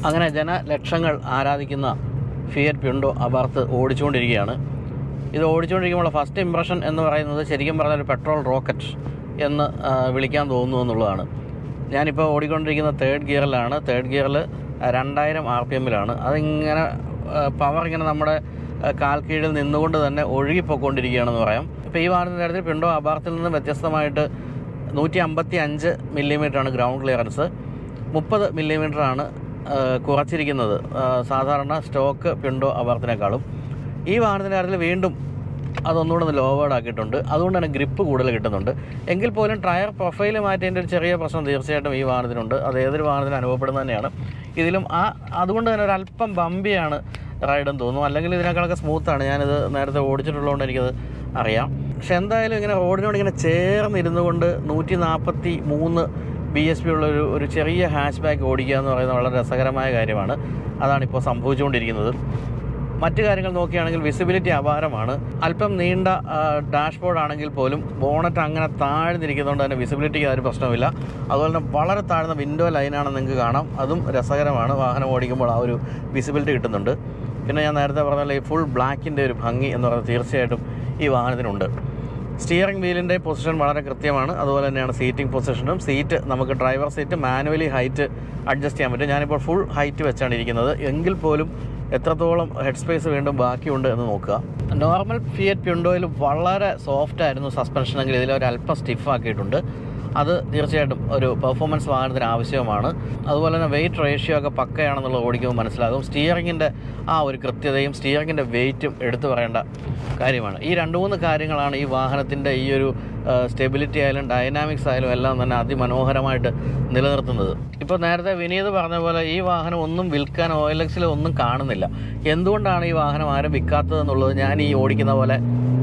അങ്ങനെ ജനലക്ഷങ്ങൾ ആരാധിക്കുന്ന ഫിയറ്റ് പ്യൂണ്ടോ അബാർത്ത് ഓടിച്ചുകൊണ്ടിരിക്കുകയാണ്. ഇത് ഓടിച്ചുകൊണ്ടിരിക്കുമ്പോൾ ഫസ്റ്റ് ഇംപ്രഷൻ എന്ന് പറയുന്നത് ശരിക്കും പറഞ്ഞാൽ ഒരു പെട്രോൾ റോക്കറ്റ് എന്ന് വിളിക്കാൻ തോന്നുന്നു എന്നുള്ളതാണ്. ഞാനിപ്പോൾ ഓടിക്കൊണ്ടിരിക്കുന്ന തേർഡ് ഗിയറിലാണ്. തേർഡ് ഗിയറിൽ രണ്ടായിരം ആർ പി എമ്മിലാണ്. അതിങ്ങനെ പവർ ഇങ്ങനെ നമ്മുടെ കാൽ കീഴിൽ നിന്നുകൊണ്ട് തന്നെ ഒഴുകിപ്പോയിക്കൊണ്ടിരിക്കുകയാണെന്ന് പറയാം. ഇപ്പോൾ ഈ വാഹനത്തിൻ്റെ കാര്യത്തിൽ പ്യൂണ്ടോ അബാർത്തിൽ നിന്ന് വ്യത്യസ്തമായിട്ട് നൂറ്റി അമ്പത്തി അഞ്ച് മില്ലിമീറ്ററാണ് ഗ്രൗണ്ട് ക്ലിയറൻസ്, മുപ്പത് മില്ലിമീറ്ററാണ് കുറച്ചിരിക്കുന്നത് സാധാരണ സ്റ്റോക്ക് പ്യൂണ്ടോ അബാർത്തിനേക്കാളും. ഈ വാഹനത്തിൻ്റെ കാര്യത്തിൽ വീണ്ടും അതൊന്നുകൂടെ ഒന്ന് ലോവേഡ് ആക്കിയിട്ടുണ്ട്. അതുകൊണ്ട് തന്നെ ഗ്രിപ്പ് കൂടുതൽ കിട്ടുന്നുണ്ട്. എങ്കിൽ പോലും ടയർ പ്രൊഫൈൽ മാറ്റേണ്ട ഒരു ചെറിയ പ്രശ്നം തീർച്ചയായിട്ടും ഈ വാഹനത്തിനുണ്ട്. അത് ഏതൊരു വാഹനത്തിന് അനുഭവപ്പെടുന്നത് തന്നെയാണ്. ഇതിലും ആ അതുകൊണ്ട് തന്നെ ഒരല്പം ബമ്പിയാണ് റൈഡെന്ന് തോന്നുന്നു. അല്ലെങ്കിൽ ഇതിനേക്കാളൊക്കെ സ്മൂത്താണ്. ഞാനിത് നേരത്തെ ഓടിച്ചിട്ടുള്ളതുകൊണ്ട് എനിക്കത് അറിയാം. പക്ഷെ എന്തായാലും ഇങ്ങനെ റോഡിനോട് ഇങ്ങനെ ചേർന്നിരുന്നു കൊണ്ട് നൂറ്റി നാൽപ്പത്തി മൂന്ന് ബി എസ് പി ഉള്ളൊരു ഒരു ചെറിയ ഹാച്ച് ബാക്ക് ഓടിക്കുക എന്ന് പറയുന്നത് വളരെ രസകരമായ കാര്യമാണ്. അതാണിപ്പോൾ സംഭവിച്ചുകൊണ്ടിരിക്കുന്നത്. മറ്റു കാര്യങ്ങൾ നോക്കുകയാണെങ്കിൽ വിസിബിലിറ്റി അപാരമാണ്. അല്പം നീണ്ട ഡാഷ്ബോർഡ് ആണെങ്കിൽ പോലും ബോണറ്റ് അങ്ങനെ താഴ്ന്നിരിക്കുന്നതുകൊണ്ട് തന്നെ വിസിബിലിറ്റിക്ക് അതൊരു പ്രശ്നമില്ല. അതുപോലെ തന്നെ വളരെ താഴ്ന്ന വിൻഡോ ലൈനാണെന്ന് നിങ്ങൾക്ക് കാണാം. അതും രസകരമാണ്. വാഹനം ഓടിക്കുമ്പോൾ ആ ഒരു വിസിബിലിറ്റി കിട്ടുന്നുണ്ട്. പിന്നെ ഞാൻ നേരത്തെ പറഞ്ഞാൽ ഈ ഫുൾ ബ്ലാക്കിൻ്റെ ഒരു ഭംഗി എന്ന് പറയുന്നത് തീർച്ചയായിട്ടും ഈ വാഹനത്തിനുണ്ട്. സ്റ്റിയറിംഗ് വീലിൻ്റെ പൊസിഷൻ വളരെ കൃത്യമാണ്. അതുപോലെ തന്നെയാണ് സീറ്റിംഗ് പൊസിഷനും. സീറ്റ് നമുക്ക് driver seat manually height adjust ചെയ്യാൻ പറ്റും. ഞാനിപ്പോൾ ഫുൾ ഹൈറ്റ് വെച്ചാണ് ഇരിക്കുന്നത്. എങ്കിൽ പോലും എത്രത്തോളം ഹെഡ് സ്പേസ് വീണ്ടും ബാക്കിയുണ്ട് എന്ന് നോക്കുക. നോർമൽ ഫിയറ്റ് പ്യൂണ്ടോയിൽ വളരെ സോഫ്റ്റ് ആയിരുന്നു സസ്പെൻഷനെങ്കിൽ ഇതിലൊരല്പം സ്റ്റിഫ് ആക്കിയിട്ടുണ്ട്. അത് തീർച്ചയായിട്ടും ഒരു പെർഫോമൻസ് വാഹനത്തിന് ആവശ്യമാണ്. അതുപോലെ തന്നെ വെയിറ്റ് റേഷ്യോ ഒക്കെ പക്കയാണെന്നുള്ളത് ഓടിക്കുമ്പോൾ മനസ്സിലാകും. സ്റ്റിയറിങ്ങിൻ്റെ ആ ഒരു കൃത്യതയും സ്റ്റിയറിങ്ങിൻ്റെ വെയിറ്റും എടുത്തു പറയേണ്ട കാര്യമാണ്. ഈ രണ്ട് മൂന്ന് കാര്യങ്ങളാണ് ഈ വാഹനത്തിൻ്റെ ഈ ഒരു സ്റ്റെബിലിറ്റി ആയാലും ഡൈനാമിക്സ് ആയാലും എല്ലാം തന്നെ അതിമനോഹരമായിട്ട് നിലനിർത്തുന്നത്. ഇപ്പോൾ നേരത്തെ വിനീത് പറഞ്ഞ പോലെ ഈ വാഹനം ഒന്നും വിൽക്കാൻ ഒ എൽ എക്സിൽ ഒന്നും കാണുന്നില്ല. എന്തുകൊണ്ടാണ് ഈ വാഹനം ആരും വിൽക്കാത്തതെന്നുള്ളത് ഞാൻ ഈ ഓടിക്കുന്ന പോലെ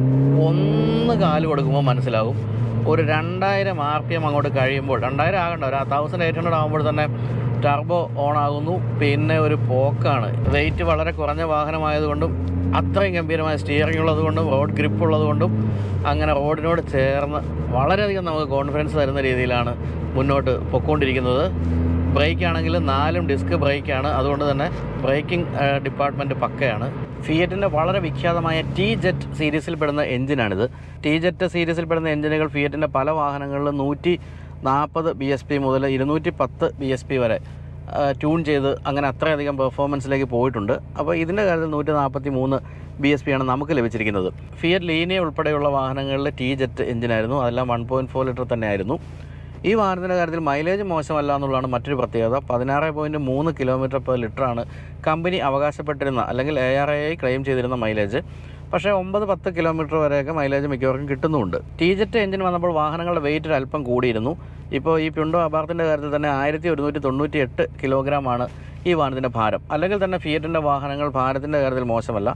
ഒന്ന് കാല് കൊടുക്കുമ്പോൾ മനസ്സിലാകും. ഒരു രണ്ടായിരം ആർ പി എം അങ്ങോട്ട് കഴിയുമ്പോൾ, രണ്ടായിരം ആകണ്ട, ഒരു തൗസൻഡ് എയ്റ്റ് ഹൺഡ്രഡ് ആകുമ്പോൾ തന്നെ ടർബോ ഓൺ ആകുന്നു. പിന്നെ ഒരു പോക്കാണ്. വെയിറ്റ് വളരെ കുറഞ്ഞ വാഹനമായതുകൊണ്ടും അത്രയും ഗംഭീരമായ സ്റ്റിയറിംഗ് ഉള്ളതുകൊണ്ടും റോഡ് ഗ്രിപ്പ് ഉള്ളതുകൊണ്ടും അങ്ങനെ റോഡിനോട് ചേർന്ന് വളരെയധികം നമുക്ക് കോൺഫിഡൻസ് തരുന്ന രീതിയിലാണ് മുന്നോട്ട് പൊയ്ക്കൊണ്ടിരിക്കുന്നത്. ബ്രേക്ക് ആണെങ്കിൽ നാലും ഡിസ്ക് ബ്രേക്കാണ്. അതുകൊണ്ട് തന്നെ ബ്രേക്കിംഗ് ഡിപ്പാർട്ട്മെൻറ്റ് പക്കയാണ്. ഫിയറ്റിൻ്റെ വളരെ വിഖ്യാതമായ ടി ജെറ്റ് സീരീസിൽപ്പെടുന്ന എഞ്ചിനാണിത്. ടി ജെറ്റ് സീരീസിൽപ്പെടുന്ന എഞ്ചിനുകൾ ഫിയറ്റിൻ്റെ പല വാഹനങ്ങളിലും നൂറ്റി നാൽപ്പത് ബി എസ് പി മുതൽ ഇരുന്നൂറ്റി പത്ത് ബി എസ് പി വരെ ട്യൂൺ ചെയ്ത് അങ്ങനെ അത്രയധികം പെർഫോമൻസിലേക്ക് പോയിട്ടുണ്ട്. അപ്പോൾ ഇതിൻ്റെ കാര്യത്തിൽ നൂറ്റി നാൽപ്പത്തി മൂന്ന് ബി എസ് പി ആണ് നമുക്ക് ലഭിച്ചിരിക്കുന്നത്. ഫിയറ്റ് ലീനിയ ഉൾപ്പെടെയുള്ള വാഹനങ്ങളിൽ ടി ജെറ്റ് എഞ്ചിനായിരുന്നു. അതെല്ലാം വൺ പോയിൻറ്റ് ഫോർ ലിറ്റർ തന്നെയായിരുന്നു. ഈ വാഹനത്തിൻ്റെ കാര്യത്തിൽ മൈലേജ് മോശമല്ല എന്നുള്ളതാണ് മറ്റൊരു പ്രത്യേകത. പതിനാറ് പോയിൻറ്റ് മൂന്ന് കിലോമീറ്റർ പെർ ലിറ്ററാണ് കമ്പനി അവകാശപ്പെട്ടിരുന്ന അല്ലെങ്കിൽ എ ആർ ഐ ക്ലെയിം ചെയ്തിരുന്ന മൈലേജ്. പക്ഷേ ഒമ്പത് പത്ത് കിലോമീറ്റർ വരെയൊക്കെ മൈലേജ് മിക്കവർക്കും കിട്ടുന്നുമുണ്ട്. ടി ജെറ്റ് എഞ്ചിൻ വന്നപ്പോൾ വാഹനങ്ങളുടെ വെയിറ്റ് അല്പം കൂടിയിരുന്നു. ഇപ്പോൾ ഈ പ്യൂണ്ടോ അബാർത്തിൻ്റെ കാര്യത്തിൽ തന്നെ ആയിരത്തി ഒരുന്നൂറ്റി തൊണ്ണൂറ്റി എട്ട് കിലോഗ്രാമാണ് ഈ വാഹനത്തിൻ്റെ ഭാരം. അല്ലെങ്കിൽ തന്നെ ഫിയറ്റിൻ്റെ വാഹനങ്ങൾ ഭാരത്തിൻ്റെ കാര്യത്തിൽ മോശമല്ല.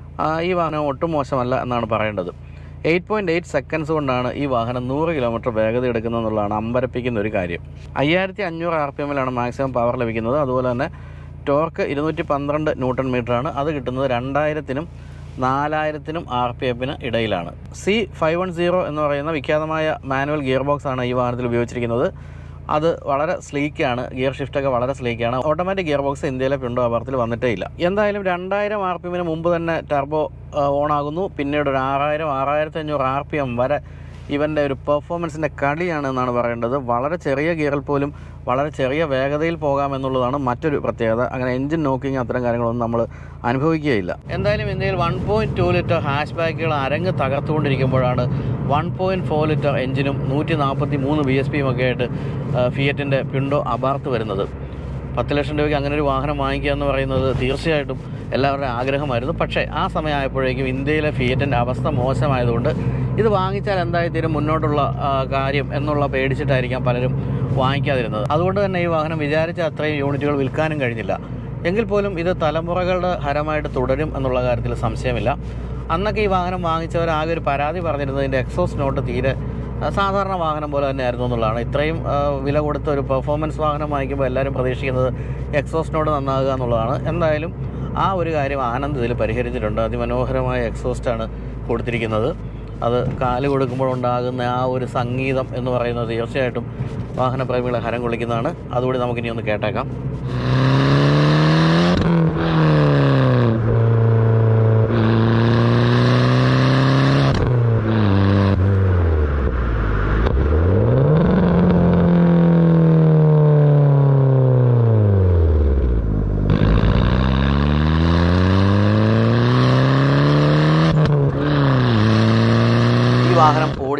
ഈ വാഹനം ഒട്ടും മോശമല്ല എന്നാണ് പറയേണ്ടത്. എയ്റ്റ് പോയിൻറ്റ് എയ്റ്റ് സെക്കൻഡ്സ് കൊണ്ടാണ് ഈ വാഹനം നൂറ് കിലോമീറ്റർ വേഗത എടുക്കുന്നത് എന്നുള്ളതാണ് അമ്പരപ്പിക്കുന്ന ഒരു കാര്യം. അയ്യായിരത്തി അഞ്ഞൂറ് ആർ പി എമ്മിലാണ് മാക്സിമം പവർ ലഭിക്കുന്നത്. അതുപോലെ തന്നെ ടോർക്ക് ഇരുന്നൂറ്റി പന്ത്രണ്ട് ന്യൂട്ടൺ മീറ്ററാണ്. അത് കിട്ടുന്നത് രണ്ടായിരത്തിനും നാലായിരത്തിനും ആർ പി എഫിന് ഇടയിലാണ്. സി ഫൈവ് വൺ സീറോ എന്ന് പറയുന്ന വിഖ്യാതമായ മാനുവൽ ഗിയർ ബോക്സാണ് ഈ വാഹനത്തിൽ ഉപയോഗിച്ചിരിക്കുന്നത്. അത് വളരെ സ്ലീക്കാണ്. ഗിയർ ഷിഫ്റ്റൊക്കെ വളരെ സ്ലീക്കാണ്. ഓട്ടോമാറ്റിക് ഗിയർ ബോക്സ് ഇന്ത്യയിലെ പ്യൂണ്ടോ അബാർത്തിൽ വന്നിട്ടേ ഇല്ല. എന്തായാലും രണ്ടായിരം ആർ പി എമ്മിന് മുമ്പ് തന്നെ ടർബോ ഓൺ ആകുന്നു. പിന്നീട് ഒരു ആറായിരം ആറായിരത്തി അഞ്ഞൂറ് ആർ പി എം വരെ ഇവൻ്റെ ഒരു പെർഫോമൻസിൻ്റെ കളിയാണ് എന്നാണ് പറയേണ്ടത്. വളരെ ചെറിയ ഗിയറിൽ പോലും വളരെ ചെറിയ വേഗതയിൽ പോകാമെന്നുള്ളതാണ് മറ്റൊരു പ്രത്യേകത. അങ്ങനെ എഞ്ചിൻ നോക്കിങ് അത്തരം കാര്യങ്ങളൊന്നും നമ്മൾ അനുഭവിക്കുകയില്ല. എന്തായാലും ഇന്ത്യയിൽ വൺ പോയിൻറ്റ് ടു ലിറ്റർ ഹാഷ് ബാക്കുകൾ അരങ്ങ് തകർത്തുകൊണ്ടിരിക്കുമ്പോഴാണ് വൺ പോയിൻറ്റ് ഫോർ ലിറ്റർ എഞ്ചിനും നൂറ്റി നാൽപ്പത്തി മൂന്ന് ബി എസ് പിയും ഒക്കെ ആയിട്ട് ഫിയറ്റിൻ്റെ പ്യൂണ്ടോ അബാർത്ത് വരുന്നത്. പത്ത് ലക്ഷം രൂപയ്ക്ക് അങ്ങനെ ഒരു വാഹനം വാങ്ങിക്കുക എന്ന് പറയുന്നത് തീർച്ചയായിട്ടും എല്ലാവരുടെയും ആഗ്രഹമായിരുന്നു. പക്ഷേ ആ സമയമായപ്പോഴേക്കും ഇന്ത്യയിലെ ഫിയറ്റിൻ്റെ അവസ്ഥ മോശമായതുകൊണ്ട് ഇത് വാങ്ങിച്ചാൽ എന്തായിത്തീരും മുന്നോട്ടുള്ള കാര്യം എന്നുള്ള പേടിച്ചിട്ടായിരിക്കാം പലരും വാങ്ങിക്കാതിരുന്നത്. അതുകൊണ്ട് തന്നെ ഈ വാഹനം വിചാരിച്ച അത്രയും യൂണിറ്റുകൾ വിൽക്കാനും കഴിഞ്ഞില്ല. എങ്കിൽ പോലും ഇത് തലമുറകളുടെ ഹരമായിട്ട് തുടരും എന്നുള്ള കാര്യത്തിൽ സംശയമില്ല. അന്നൊക്കെ ഈ വാഹനം വാങ്ങിച്ചവർ ആകെ ഒരു പരാതി പറഞ്ഞിരുന്നത് ഇതിൻ്റെ എക്സോസ്റ്റ് നോട്ട് തീരെ സാധാരണ വാഹനം പോലെ തന്നെ ആയിരുന്നു എന്നുള്ളതാണ്. ഇത്രയും വില കൊടുത്ത ഒരു പെർഫോമൻസ് വാഹനം വാങ്ങിക്കുമ്പോൾ എല്ലാവരും പ്രതീക്ഷിക്കുന്നത് എക്സോസ്റ്റ് നോട്ട് നന്നാകുക എന്നുള്ളതാണ്. എന്തായാലും ആ ഒരു കാര്യം ആനന്ദ് ഇതിൽ പരിഹരിച്ചിട്ടുണ്ട്. അതിമനോഹരമായ എക്സോസ്റ്റാണ് കൊടുത്തിരിക്കുന്നത്. അത് കാല് കൊടുക്കുമ്പോഴുണ്ടാകുന്ന ആ ഒരു സംഗീതം എന്ന് പറയുന്നത് തീർച്ചയായിട്ടും വാഹനപ്രേമികളെ ഹരം കൊള്ളിക്കുന്നതാണ്. അതുകൂടി നമുക്കിനി ഒന്ന് കേട്ടേക്കാം.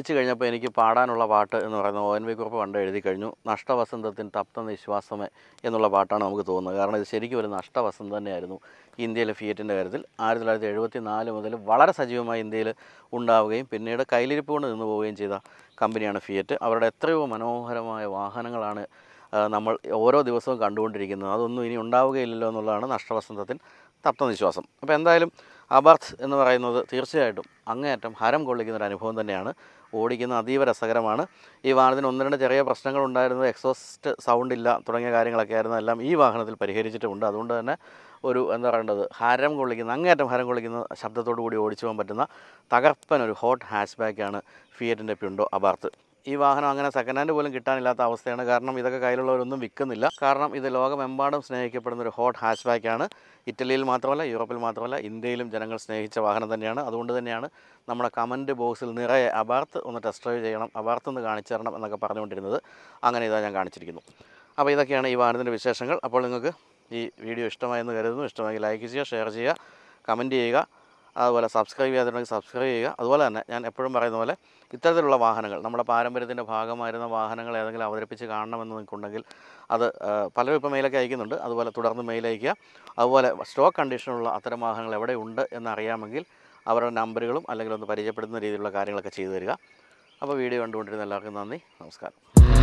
വായിച്ചു കഴിഞ്ഞപ്പോൾ എനിക്ക് പാടാനുള്ള പാട്ട് എന്ന് പറയുന്നത് ഒ എൻ വി കുറുപ്പ് പണ്ട് എഴുതി കഴിഞ്ഞു. നഷ്ടവസന്തത്തിൻ തപ്ത നിശ്വാസമേ എന്നുള്ള പാട്ടാണ് നമുക്ക് തോന്നുന്നത്. കാരണം ഇത് ശരിക്കും ഒരു നഷ്ടവസന്തം തന്നെയായിരുന്നു ഇന്ത്യയിലെ ഫിയറ്റിൻ്റെ കാര്യത്തിൽ. ആയിരത്തി തൊള്ളായിരത്തി എഴുപത്തി നാല് മുതൽ വളരെ സജീവമായി ഇന്ത്യയിൽ ഉണ്ടാവുകയും പിന്നീട് കയ്യിലിരിപ്പ് കൊണ്ട് നിന്ന് പോവുകയും ചെയ്ത കമ്പനിയാണ് ഫിയറ്റ്. അവരുടെ എത്രയോ മനോഹരമായ വാഹനങ്ങളാണ് നമ്മൾ ഓരോ ദിവസവും കണ്ടുകൊണ്ടിരിക്കുന്നത്. അതൊന്നും ഇനി ഉണ്ടാവുകയില്ലല്ലോ എന്നുള്ളതാണ് നഷ്ടവസന്തത്തിൻ തപ്തനിശ്വാസം. അപ്പോൾ എന്തായാലും അബാർത്ത് എന്ന് പറയുന്നത് തീർച്ചയായിട്ടും അങ്ങേയറ്റം ഹരം കൊള്ളിക്കുന്ന ഒരു അനുഭവം തന്നെയാണ്. ഓടിക്കുന്ന അതീവ രസകരമാണ്. ഈ വാഹനത്തിന് ഒന്ന് രണ്ട് ചെറിയ പ്രശ്നങ്ങളുണ്ടായിരുന്നത്, എക്സോസ്റ്റ് സൗണ്ട് ഇല്ല തുടങ്ങിയ കാര്യങ്ങളൊക്കെ ആയിരുന്നു. എല്ലാം ഈ വാഹനത്തിൽ പരിഹരിച്ചിട്ടുമുണ്ട്. അതുകൊണ്ട് തന്നെ ഒരു എന്താ പറയേണ്ടത് ഹരം കൊള്ളിക്കുന്ന അങ്ങേയറ്റം ഹരം കൊള്ളിക്കുന്ന ശബ്ദത്തോടു കൂടി ഓടിച്ചു പോകാൻ പറ്റുന്ന തകർപ്പൻ ഒരു ഹോട്ട് ഹാച്ച് ബാക്കാണ് ഫിയറ്റിൻ്റെ പ്യുണ്ടോ അബാർത്ത്. ഈ വാഹനം അങ്ങനെ സെക്കൻഡ് ഹാൻഡ് പോലും കിട്ടാനില്ലാത്ത അവസ്ഥയാണ്. കാരണം ഇതൊക്കെ കയ്യിലുള്ളവരൊന്നും വിൽക്കുന്നില്ല. കാരണം ഇത് ലോകമെമ്പാടും സ്നേഹിക്കപ്പെടുന്ന ഒരു ഹോട്ട് ഹാച്ച് ബാക്കാണ്. ഇറ്റലിയിൽ മാത്രമല്ല, യൂറോപ്പിൽ മാത്രമല്ല, ഇന്ത്യയിലും ജനങ്ങൾ സ്നേഹിച്ച വാഹനം തന്നെയാണ്. അതുകൊണ്ട് തന്നെയാണ് നമ്മുടെ കമൻറ്റ് ബോക്സിൽ നിറയെ അബാർത്ത് ഒന്ന് ടെസ്റ്റ് ഡ്രൈവ് ചെയ്യണം, അബാർത്ത് ഒന്ന് കാണിച്ചു തരണം എന്നൊക്കെ പറഞ്ഞുകൊണ്ടിരുന്നത്. അങ്ങനെ ഇതാ ഞാൻ കാണിച്ചിരിക്കുന്നു. അപ്പോൾ ഇതൊക്കെയാണ് ഈ വാഹനത്തിൻ്റെ വിശേഷങ്ങൾ. അപ്പോൾ നിങ്ങൾക്ക് ഈ വീഡിയോ ഇഷ്ടമായെന്ന് കരുതുന്നു. ഇഷ്ടമെങ്കിൽ ലൈക്ക് ചെയ്യുക, ഷെയർ ചെയ്യുക, കമൻറ്റ് ചെയ്യുക. അതുപോലെ സബ്സ്ക്രൈബ് ചെയ്യാതിട്ടുണ്ടെങ്കിൽ സബ്സ്ക്രൈബ് ചെയ്യുക. അതുപോലെ തന്നെ ഞാൻ എപ്പോഴും പറയുന്ന പോലെ ഇത്തരത്തിലുള്ള വാഹനങ്ങൾ, നമ്മുടെ പാരമ്പര്യത്തിൻ്റെ ഭാഗമായിരുന്ന വാഹനങ്ങൾ ഏതെങ്കിലും അവതരിപ്പിച്ച് കാണണമെന്ന് നിങ്ങൾക്കുണ്ടെങ്കിൽ അത് പലരും ഇപ്പോൾ മെയിലൊക്കെ അയക്കുന്നുണ്ട്. അതുപോലെ തുടർന്ന് മെയിൽ അയയ്ക്കുക. അതുപോലെ സ്റ്റോക്ക് കണ്ടീഷനുള്ള അത്തരം വാഹനങ്ങൾ എവിടെ ഉണ്ട് എന്നറിയാമെങ്കിൽ അവരുടെ നമ്പറുകളും അല്ലെങ്കിൽ ഒന്ന് പരിചയപ്പെടുന്ന രീതിയിലുള്ള കാര്യങ്ങളൊക്കെ ചെയ്തു തരിക. അപ്പോൾ വീഡിയോ കണ്ടുകൊണ്ടിരുന്ന എല്ലാവർക്കും നന്ദി, നമസ്കാരം.